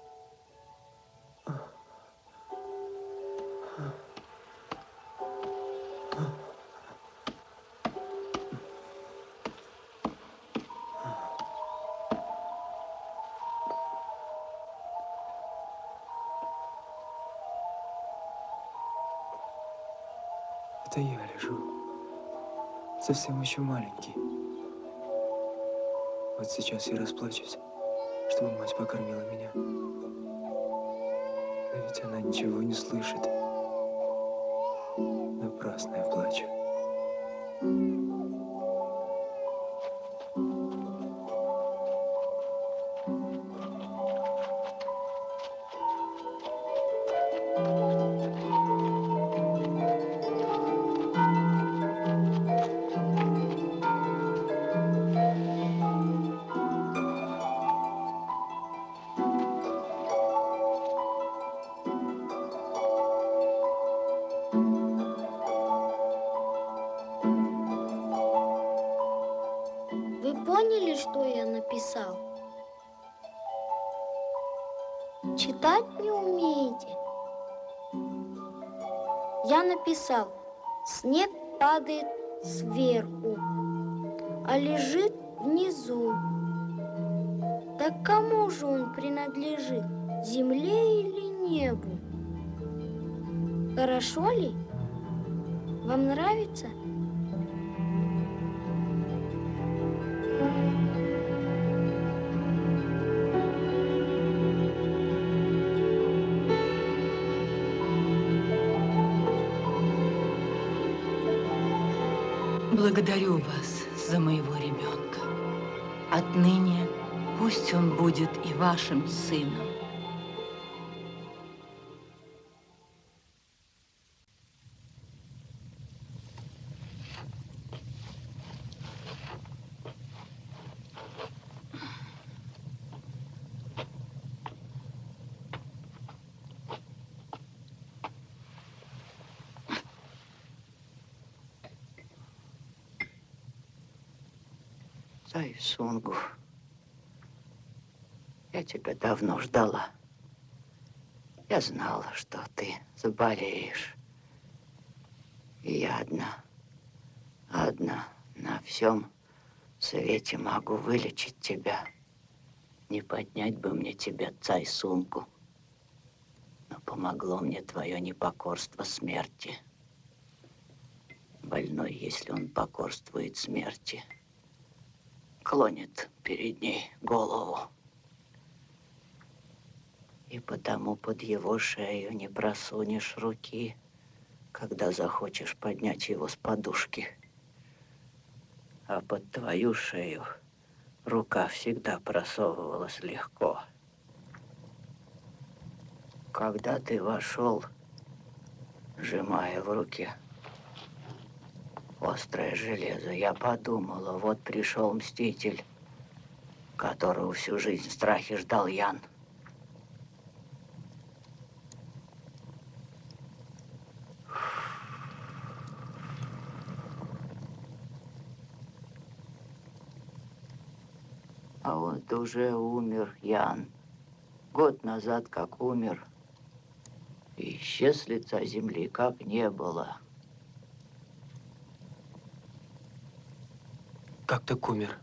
Это я лежу. Совсем еще маленький. Вот сейчас я расплачусь, чтобы мать покормила меня. Но ведь она ничего не слышит. Напрасно я плачу. Вы поняли, что я написал? Читать не умеете? Я написал: снег падает сверху, а лежит внизу. Так кому же он принадлежит? Земле или небу? Хорошо ли? Вам нравится? Благодарю вас за моего ребенка. Отныне пусть он будет и вашим сыном. Цай Сунгу, я тебя давно ждала. Я знала, что ты заболеешь. И я одна на всем свете могу вылечить тебя. Не поднять бы мне тебя, Цай Сунгу. Но помогло мне твое непокорство смерти. Больной, если он покорствует смерти, клонит перед ней голову. И потому под его шею не просунешь руки, когда захочешь поднять его с подушки. А под твою шею рука всегда просовывалась легко. Когда ты вошел, сжимая в руке острое железо, я подумала, вот пришел мститель, которого всю жизнь в страхе ждал Ян. А вот уже умер Ян. Год назад как умер. И исчез с лица земли, как не было. Как так умер?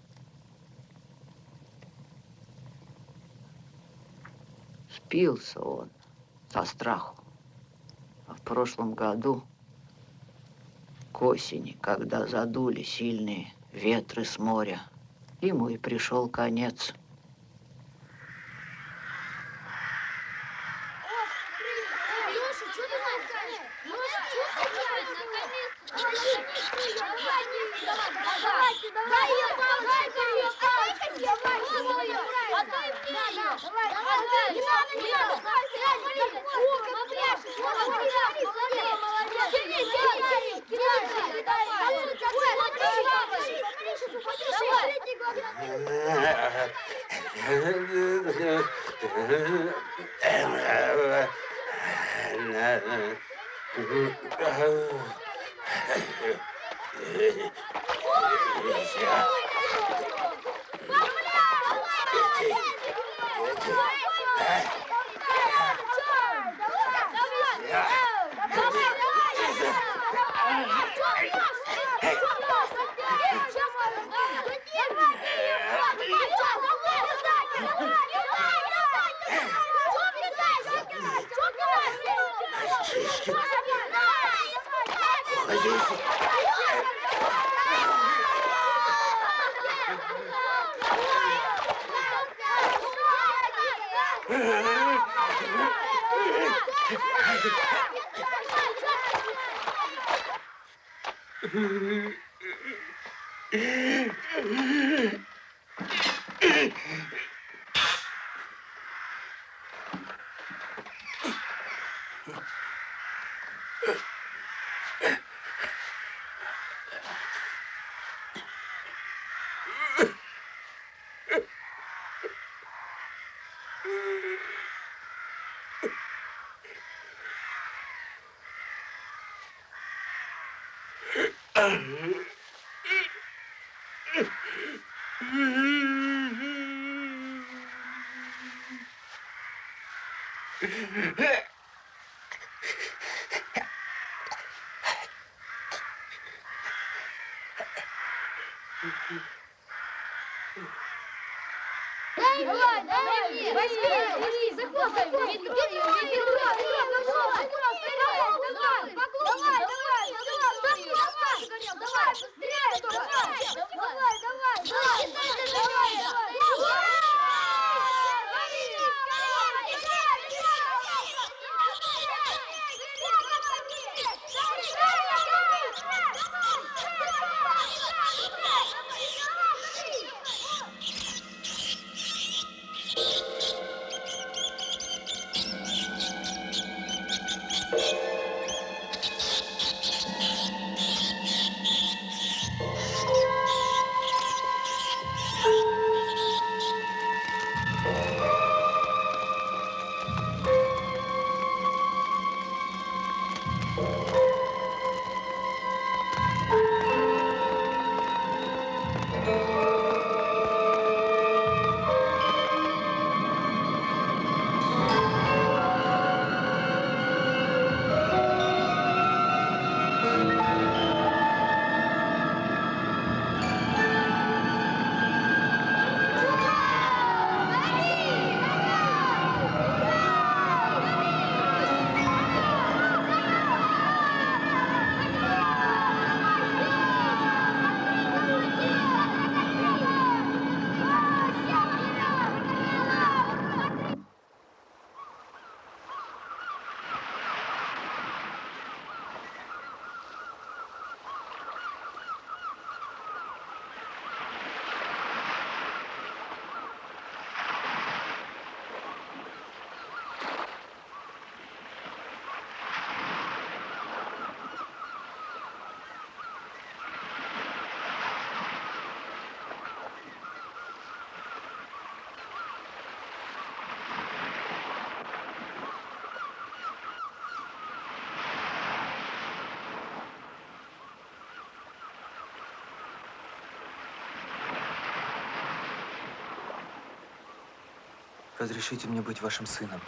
Спился он со страху. А в прошлом году, к осени, когда задули сильные ветры с моря, ему и пришел конец. Давай, давай мне! Возьми, захлопай! Разрешите мне быть вашим сыном.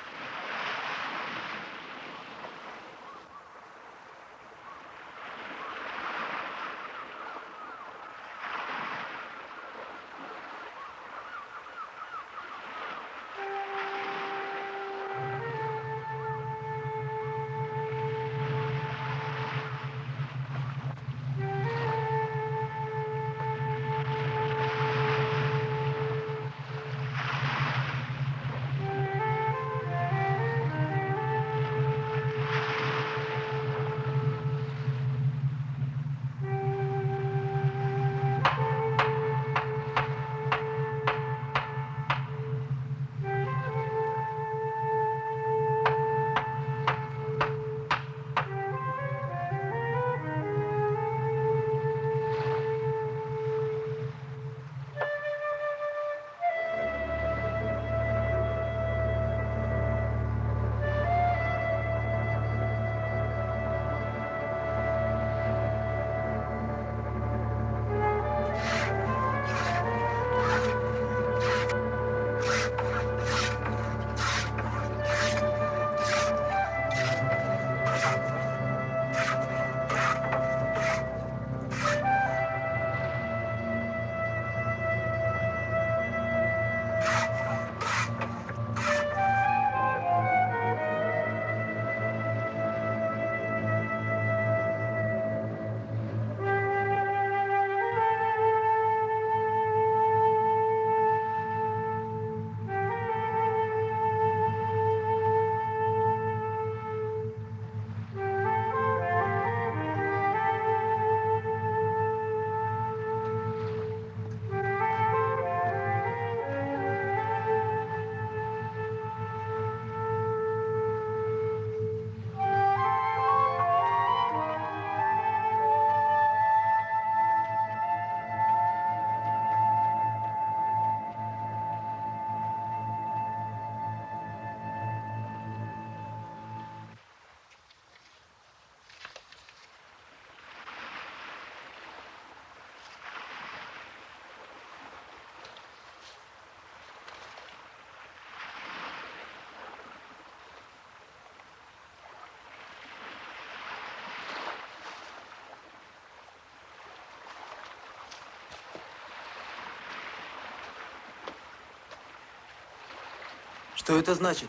Что это значит?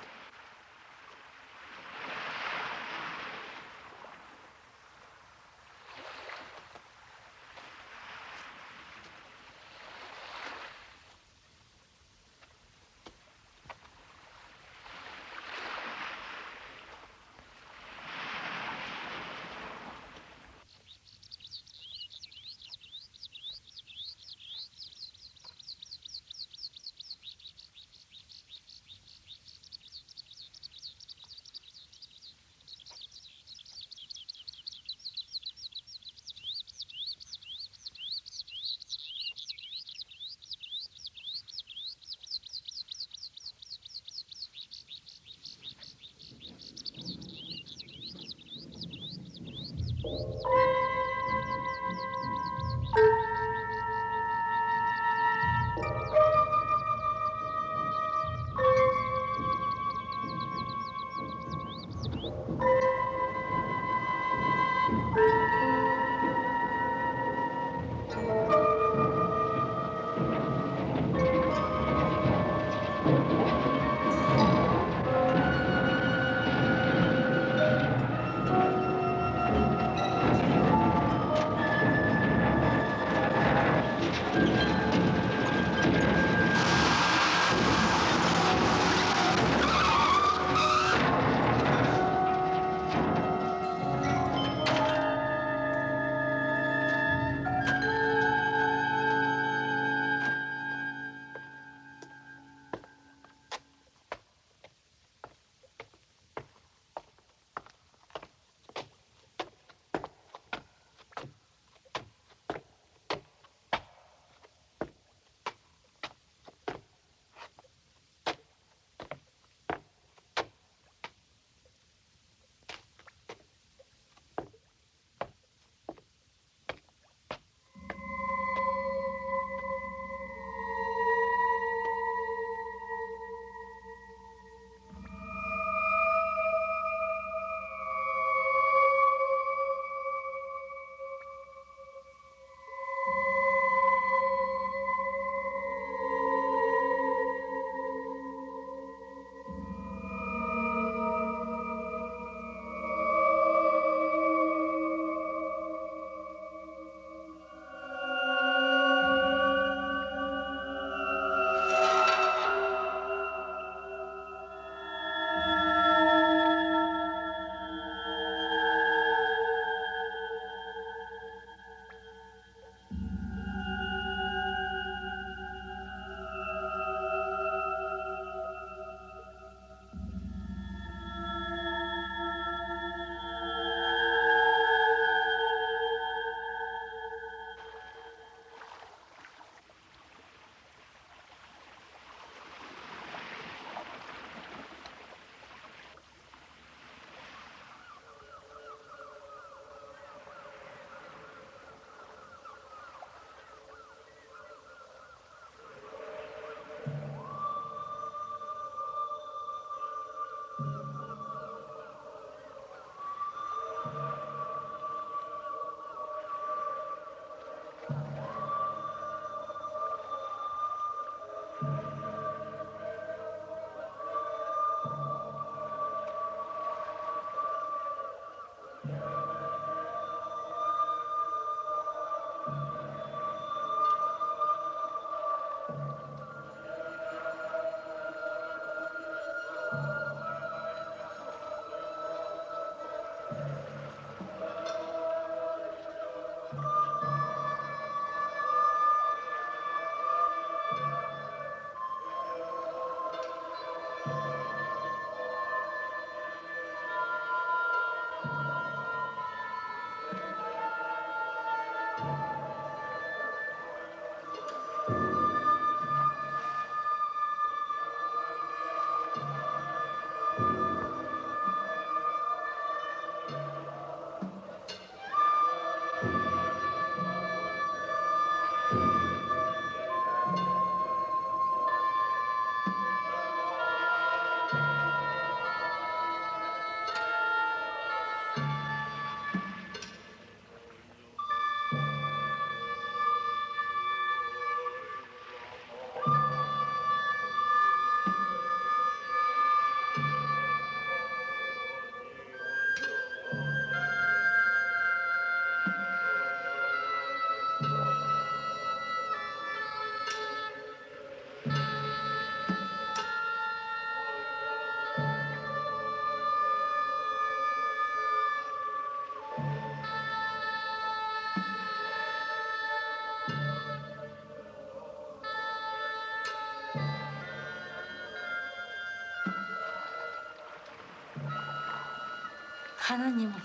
하나님은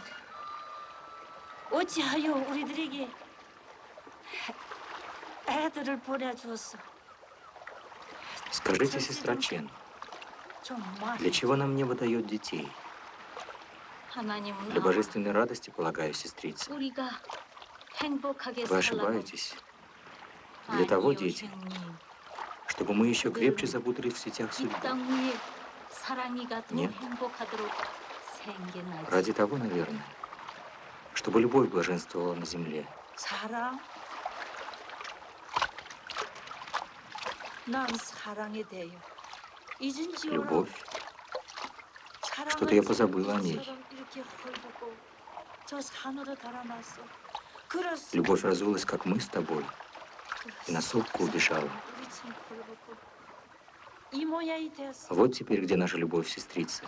어찌하여 우리들에게 애들을 보내주었어? Скажите, сестра Чен, для чего нам небо дает детей? 하나님은 Для божественной радости, полагаю, сестрица. 우리가 행복하게 Вы ошибаетесь. Для того, дети, чтобы мы еще крепче запутались в сетях судьбы. Нет. Ради того, наверное, чтобы любовь блаженствовала на земле. 사랑? 난 사랑에 대해 잊은 지 Любовь. Что-то я позабыла о ней. Любовь разулась, как мы с тобой, и на сопку убежала. Вот теперь где наша любовь, сестрица.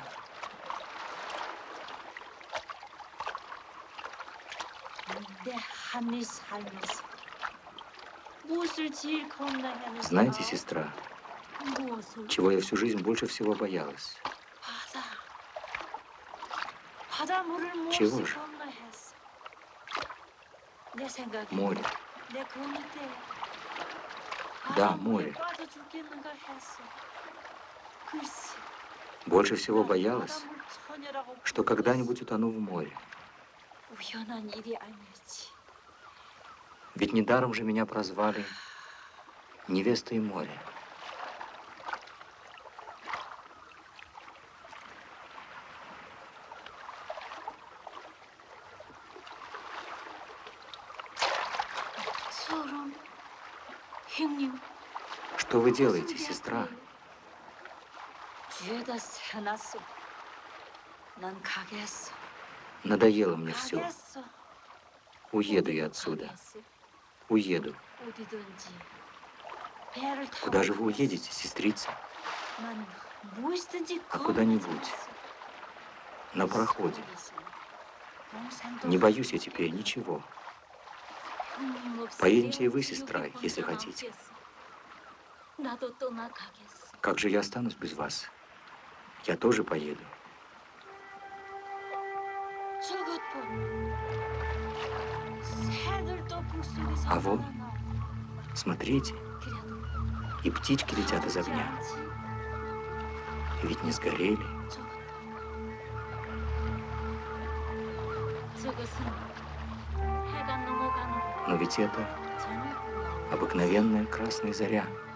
Знаете, сестра, чего я всю жизнь больше всего боялась? Чего же? Море. Да, море. Больше всего боялась, что когда-нибудь утону в море. Ведь недаром же меня прозвали невестой моря. Что вы делаете, сестра? Надоело мне все. Уеду я отсюда. Уеду. Куда же вы уедете, сестрица? А куда-нибудь. На пароходе. Не боюсь я теперь ничего. Поедемте и вы, сестра, если хотите. Как же я останусь без вас? Я тоже поеду. А вон, смотрите, и птички летят из огня. Ведь не сгорели. Но ведь это обыкновенная красная заря.